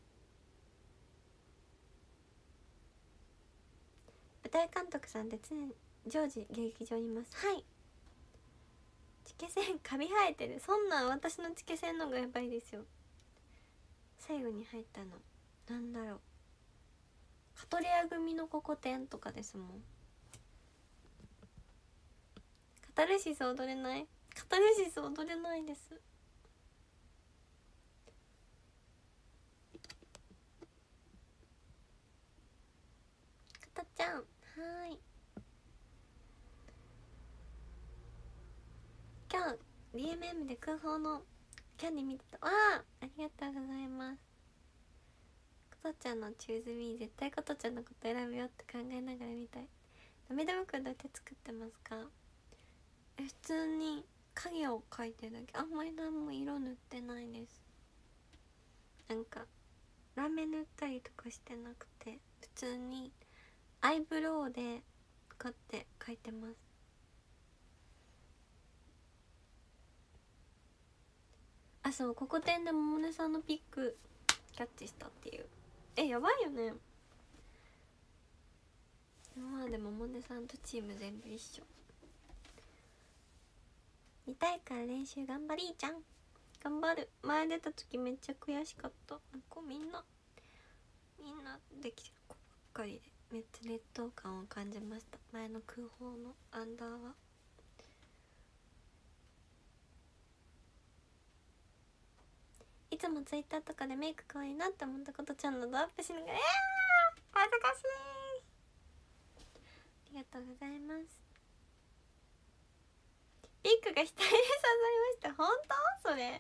舞台監督さんって常時劇場にいます。はい。チケ線カビ生えてる。そんなん私のチケ線の方がやばいですよ。最後に入ったのなんだろう、カトレア組のココテンとかですもん。カタルシス踊れない。カタルシス踊れないです。カタちゃん、はーい。今日 DMM で空砲のキャンディ見てた。ありがとうございます。ことちゃんのチューズミー、絶対ことちゃんのこと選ぶよって考えながら見たい。涙袋どうやって作ってますか？普通に影を描いてるだけ。あんまり何も色塗ってないです。なんかラメ塗ったりとかしてなくて、普通にアイブロウでこうやって描いてます。そう、ここてんでももねさんのピックキャッチしたっていう。やばいよね。今までもモネさんとチーム全部一緒。見たいから練習頑張りーちゃん。頑張る。前出た時めっちゃ悔しかった。みんなできてる子ばっかりでめっちゃ劣等感を感じました。前の空砲のアンダーはいつもツイッターとかでメイク可愛いなって思ったことちゃんのドアップしながら恥ずかしい。ありがとうございます。ピックが額に刺さりました。本当？それ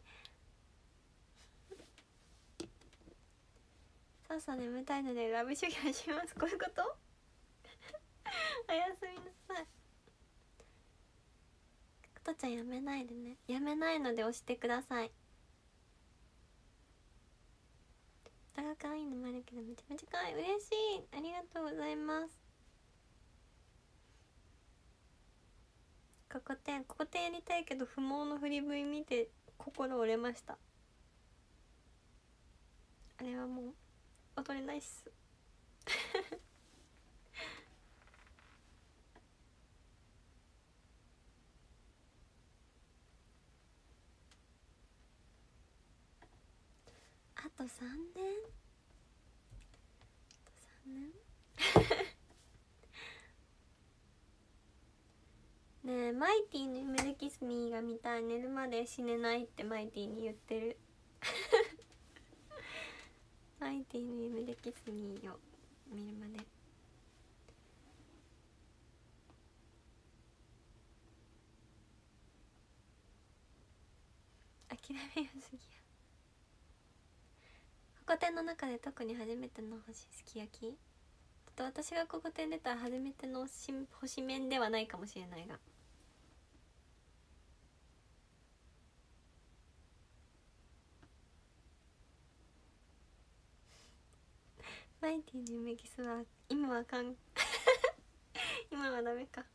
さあさあ眠たいのでラブ修行します。こういうことおやすみなさい。ことちゃんやめないでね。やめないので押してください。下が可愛いのもあるけどめちゃめちゃ可愛い。嬉しい。ありがとうございます。ここ点やりたいけど不毛の振り V 見て心折れました。あれはもう踊れないっすあと3年ねえ、マイティの夢でキスミーが見たい。寝るまで死ねないってマイティに言ってるマイティの夢でキスミーを見るまで。諦めよすぎや。ココテンの中で特に初めての星すき焼き。ちょっと私がココテン出たら初めての星面ではないかもしれないがマイティの夢キスは今はあかん今はダメか。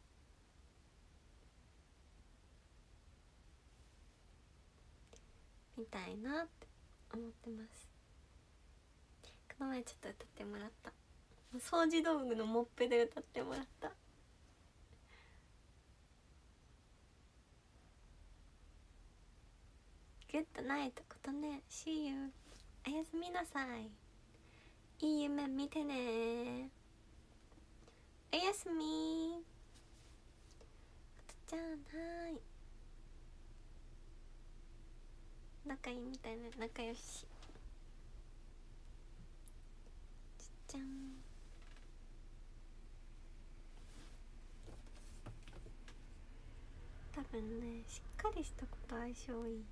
みたいなって思ってます。この前ちょっと歌ってもらった。掃除道具のモッペで歌ってもらった。グッドナイトことね。See you。 おやすみなさい。いい夢見てね。おやすみ。じゃあない仲いいみたいな。仲良し。じゃん。多分ね、しっかりした子と相性いい。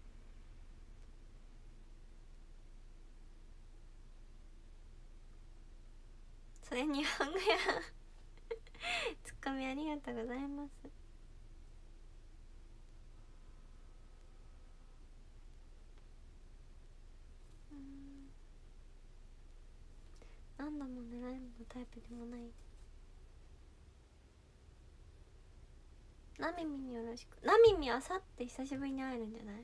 それ日本語やツッコミありがとうございます。何度も狙いのタイプでもない。なみみによろしく。なみみあさって久しぶりに会えるんじゃない？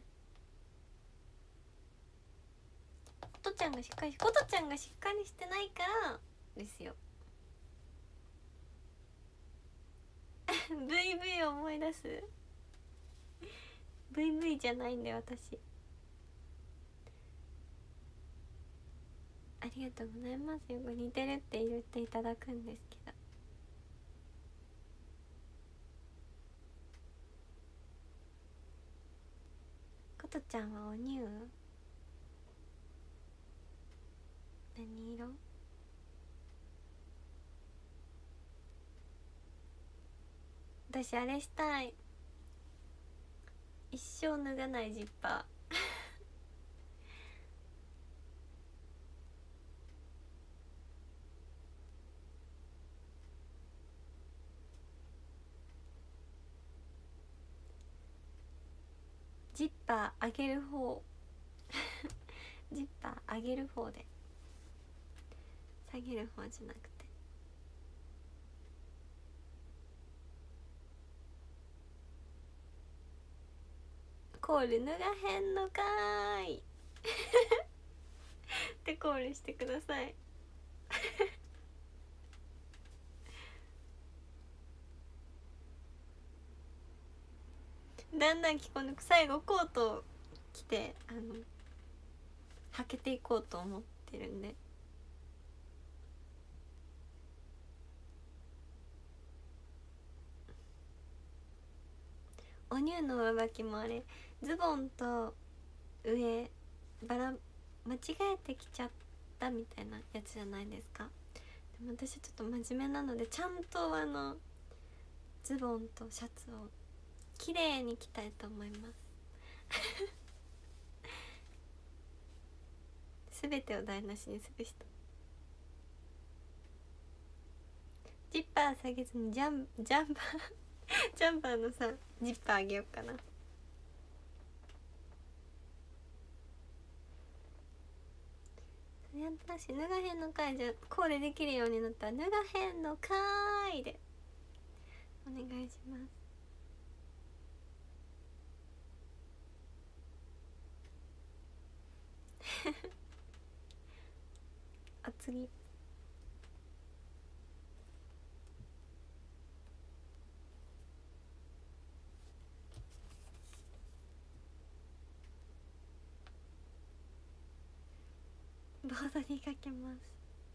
ことちゃんがしっかりしてないからですよVV を思い出す。 VV じゃないんで私。ありがとうございます。よく似てるって言っていただくんですけど、ことちゃんはお乳何色？私あれしたい。一生脱がないジッパージッパー上げる方ジッパー上げる方で、下げる方じゃなくて。コール脱がへんのかーいってコールしてくださいだんだん着込んで最後コートを着て履けていこうと思ってるんで。お乳の上履きもあれズボンと上間違えてきちゃったみたいなやつじゃないですか。でも私ちょっと真面目なのでちゃんとズボンとシャツを綺麗に着たいと思います全てを台無しにする人。ジッパー下げずにジャンパージャンパーのさジッパーあげようかな。それやったし脱がへんのかい。じゃあコーデできるようになったら脱がへんのかーいでお願いします。あ、次ボードにかけます。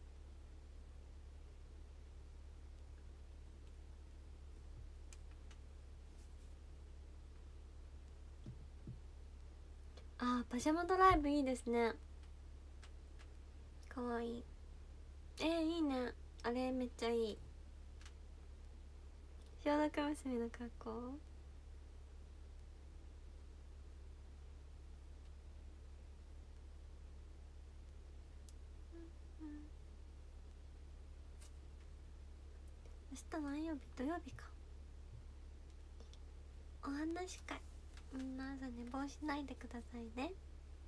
あー、パジャマドライブいいですね。かわいい。いいね。あれめっちゃいい。消毒娘の格好。明日何曜日？土曜日か。お話し会。みんな朝寝坊しないでくださいね。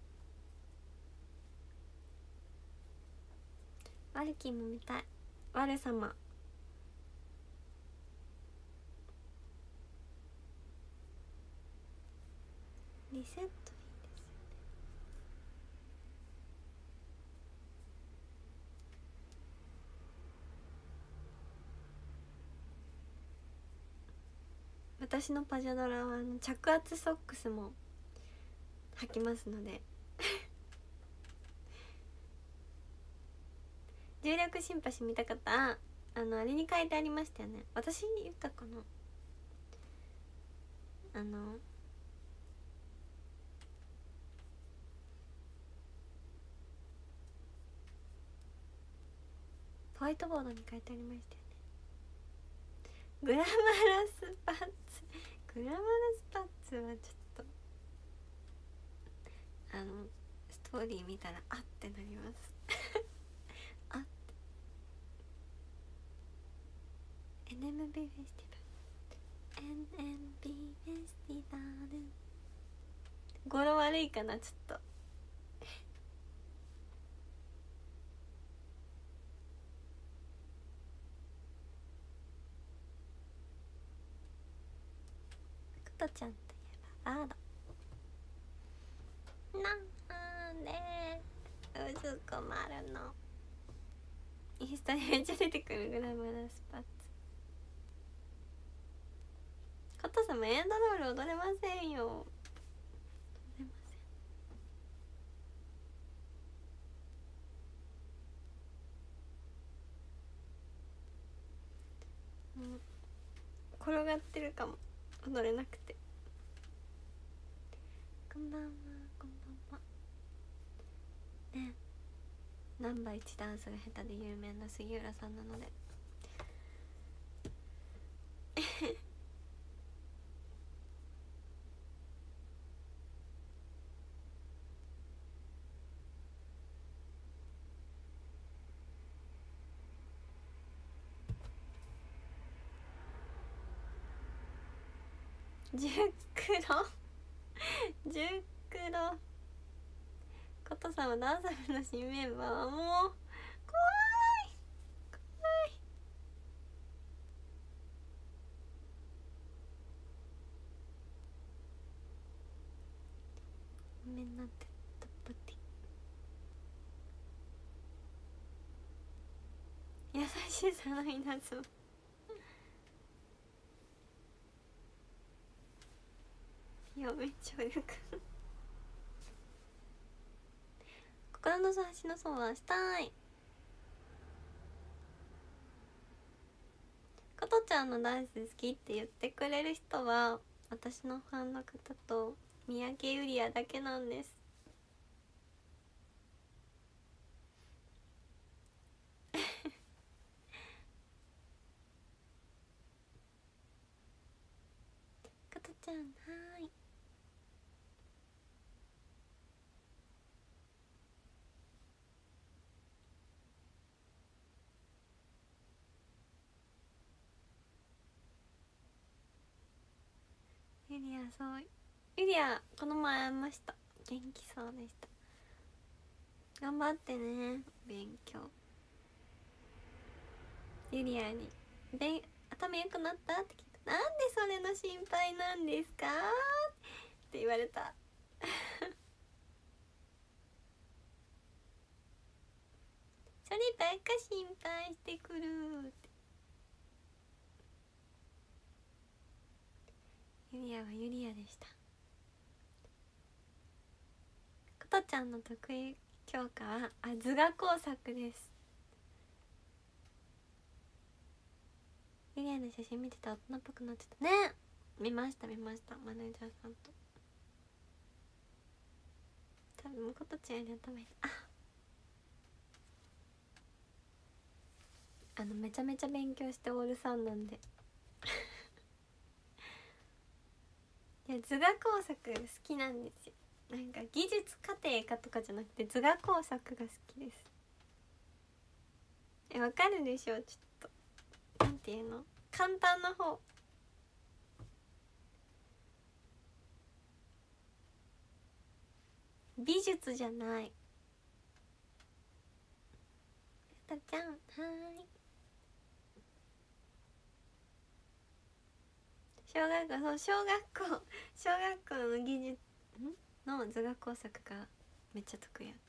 ワルキーも見たい。ワル様リセットいいですよね。私のパジャドラは着圧ソックスも履きますので重力シンパシー見た方あれに書いてありましたよね。私言ったかな。ホワイトボードに書いてありましたよね。グラマラスパッツグラマラスパッツはちょっとストーリー見たらあってなりますあって NMB フェスティバル NMB フェスティバル語呂悪いかなちょっとクトちゃんといえばバードなんでうずくまるの。インスタにめっちゃ出てくるグラマラスパッツ。加藤さんもエンドロール踊れませんよ。踊れません。転がってるかも踊れなくて。こんばんはこんばんは。ねナンバー1ダンスが下手で有名な杉浦さんなので10クロ10クロコトさんはダンサブの新メンバーはもう怖い怖い。ごめんなってトップティ小さな稲妻いやめっちゃ泳ぐ心の端のそうはしたい。加トちゃんのダンス好きって言ってくれる人は私のファンの方と三宅ゆりやだけなんです。加トちゃんはーい。ゆりやそうゆりやこの前会いました。元気そうでした。頑張ってね勉強。ゆりやに頭良くなったって聞いた。なんでそれの心配なんですかって言われたそればっか心配してくるって。ゆりやはゆりやでした。加トちゃんの得意教科は図画工作です。ゆりやの写真見てたら大人っぽくなってたね。見ましたマネージャーさんと。多分加トちゃんより頭いい。めちゃめちゃ勉強してオール3なんでいや図画工作好きなんですよ。なんか技術過程かとかじゃなくて図画工作が好きです。わかるでしょ。ちょっとなんていうの、簡単な方。美術じゃない。たちゃんはーい。小学校の技術の図画工作がめっちゃ得意やった。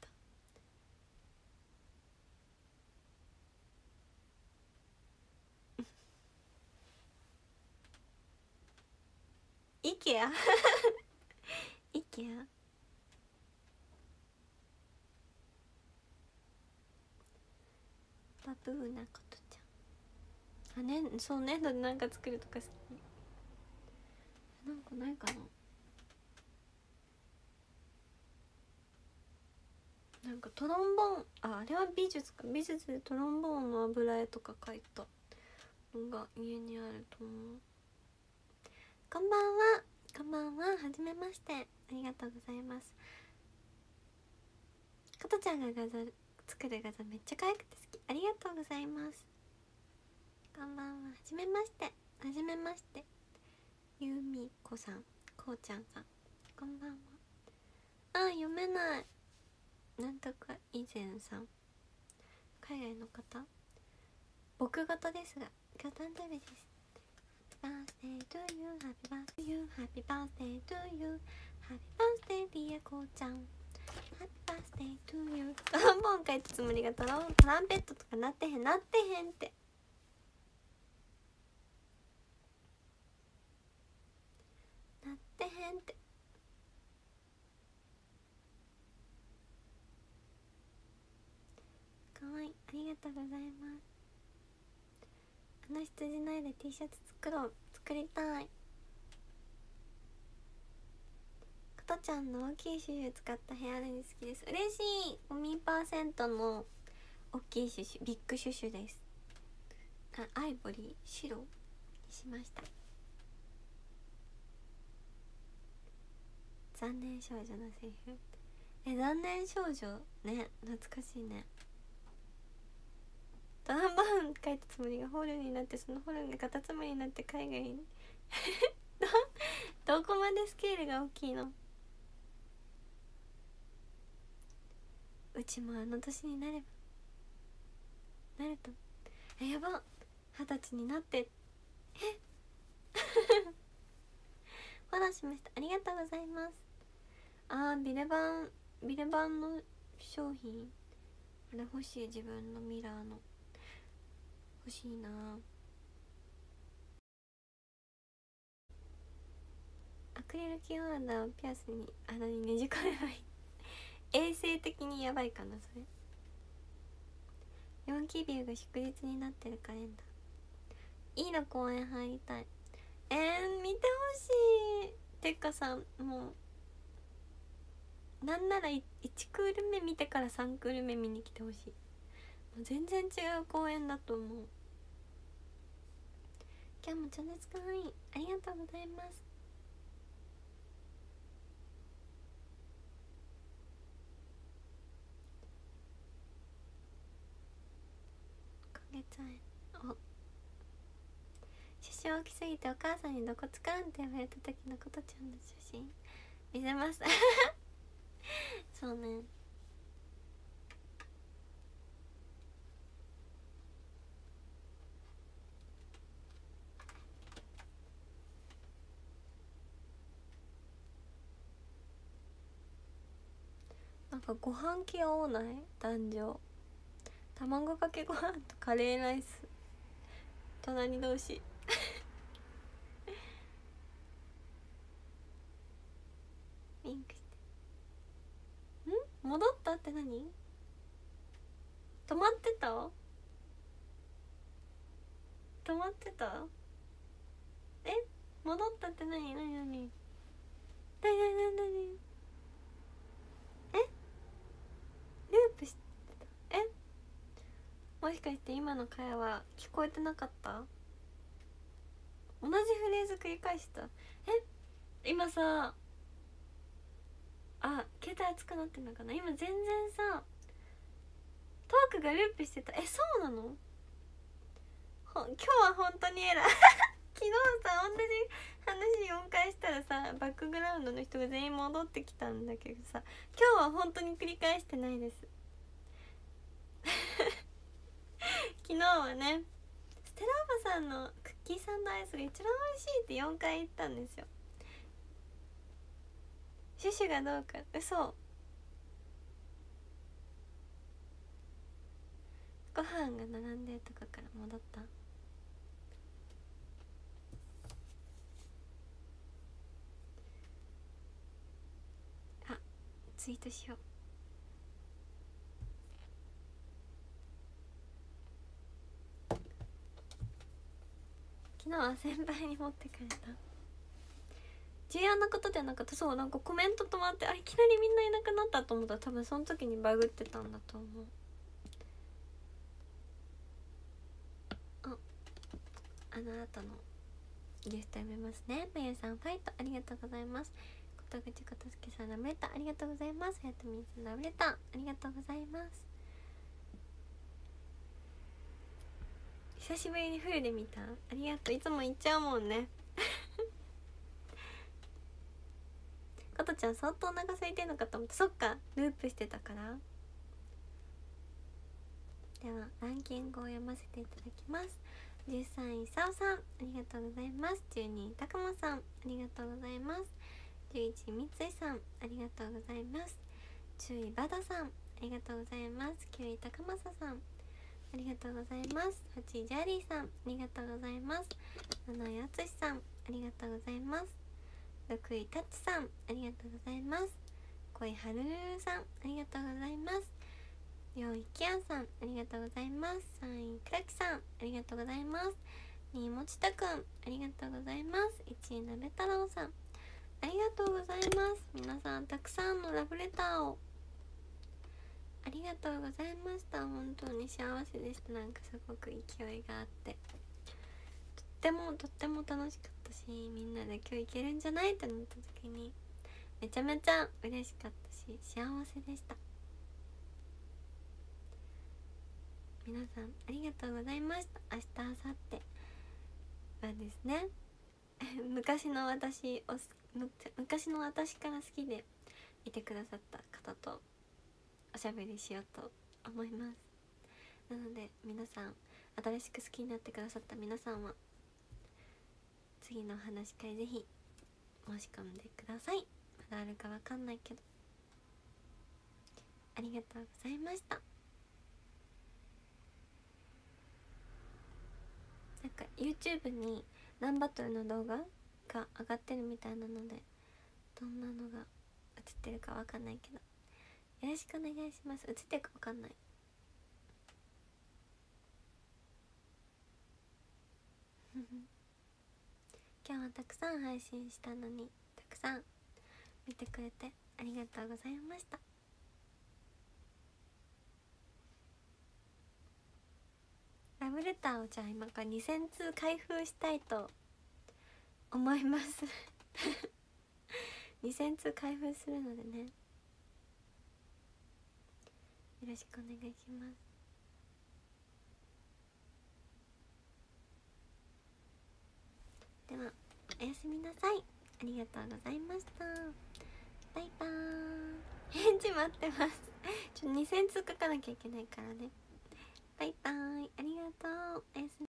イケアイケアバブーなことちゃん。そう粘土でなんか作るとか好き。なんかないかな。なんかトロンボーンあれは美術か。美術でトロンボーンの油絵とか描いたのが家にあると思う。こんばんは。こんばんは。はじめまして。ありがとうございます。加トちゃんが作る画像めっちゃ可愛くて好き。ありがとうございます。こんばんは。はじめまして。はじめまして。ゆみこさん、こうちゃんさん、こんばんは。読めない。なんとか以前さん、海外の方。僕事ですが今日誕生日です。Happy birthday to you, happy birthday to you, happy birthday to you, happy birthday dear こうちゃん、Happy birthday to you。 トロンボーン書いたつもりがトランペットとかなってへんってなってへんって。かわいい。ありがとうございます。羊の絵で T シャツ作りたい。加トちゃんの大きいシュシュ使ったヘアルに好きです。嬉しい。ゴミ%の大きいシュシュ、ビッグシュシュです。アイボリー白にしました。残念少女のセリフ。残念少女ね、懐かしいね。トランボーン書いたつもりがホルンになって、そのホルンがカタツムリになって海外にどこまでスケールが大きいの。うちもあの年になればなるとやば、20歳になってフォローしました。ありがとうございます。ビレバンの商品あれ欲しい。自分のミラーの欲しいな。アクリルキーホルダーをピアスに穴にねじ込めばいい衛生的にやばいかなそれ。4期ビューが祝日になってるカレンダー。いいの公園入りたい。見てほしい。てかさ、もうなんなら1クール目見てから3クール目見に来てほしい。もう全然違う公園だと思う。今日も超絶かわいい、ありがとうございます。今月はお写真大きすぎてお母さんにどこ使うんって言われた時のことちゃんの写真見せますそうね。なんかご飯気合わない？男女卵かけご飯とカレーライス隣同士ウィンクして。戻ったって何？止まってた？止まってた？戻ったって何？何ループしてた？もしかして今の会話聞こえてなかった？同じフレーズ繰り返した。今さ、携帯熱くなってんのかな。今全然さトークがループしてた。そうなの？今日は本当にエラー昨日さ同じ話4回したらさバックグラウンドの人が全員戻ってきたんだけどさ、今日は本当に繰り返してないです昨日はねステラおばさんのクッキーサンドアイスが一番美味しいって4回言ったんですよ。シュシュがどうか。嘘。ご飯が並んでるとこから戻った。ツイートしよう。昨日は先輩に持ってかれた。重要なことじゃなかった。そう、なんかコメント止まっていきなりみんないなくなったと思ったら多分その時にバグってたんだと思う。あの後のギフト読めますね。まゆさんファイトありがとうございます。ことぐちことすけさんラブレターありがとうございます。やとみんさんラブレターありがとうございます。久しぶりにフルで見た。ありがとう。いつも言っちゃうもんねことちゃん相当お腹空いてんのかと思って。そっかループしてたから。ではランキングを読ませていただきます。13位さおさんありがとうございます。12位たくまさんありがとうございます。11位みついさんありがとうございます。10位バダさんありがとうございます。9位たかまささんありがとうございます。8位ジャリーさんありがとうございます。7位あつしさんありがとうございます。6位タッチさんありがとうございます。5位はるるるさんありがとうございます。4位きやんさんありがとうございます。3位くらきさんありがとうございます。2位もちたくんありがとうございます。1位なべ太郎さんありがとうございます。皆さんたくさんのラブレターをありがとうございました。本当に幸せでした。なんかすごく勢いがあってとっても楽しかったし、みんなで今日行けるんじゃないってなった時にめちゃめちゃ嬉しかったし幸せでした。皆さんありがとうございました。明日明後日はですね昔の私から好きでいてくださった方とおしゃべりしようと思います。なので皆さん、新しく好きになってくださった皆さんは次のお話し会ぜひ申し込んでください。まだあるかわかんないけどありがとうございました。 YouTube にナンバトルの動画が上がってるみたいなので、どんなのが映ってるかわかんないけどよろしくお願いします。映ってるかわかんない。今日はたくさん配信したのにたくさん見てくれてありがとうございました。ラブレターをじゃあ今から2000通開封したいと思います2000通開封するのでね、よろしくお願いします。ではおやすみなさい。ありがとうございました。バイバーイ。返事待ってます2000通書かなきゃいけないからね。バイバーイ。ありがとう。おやすみ。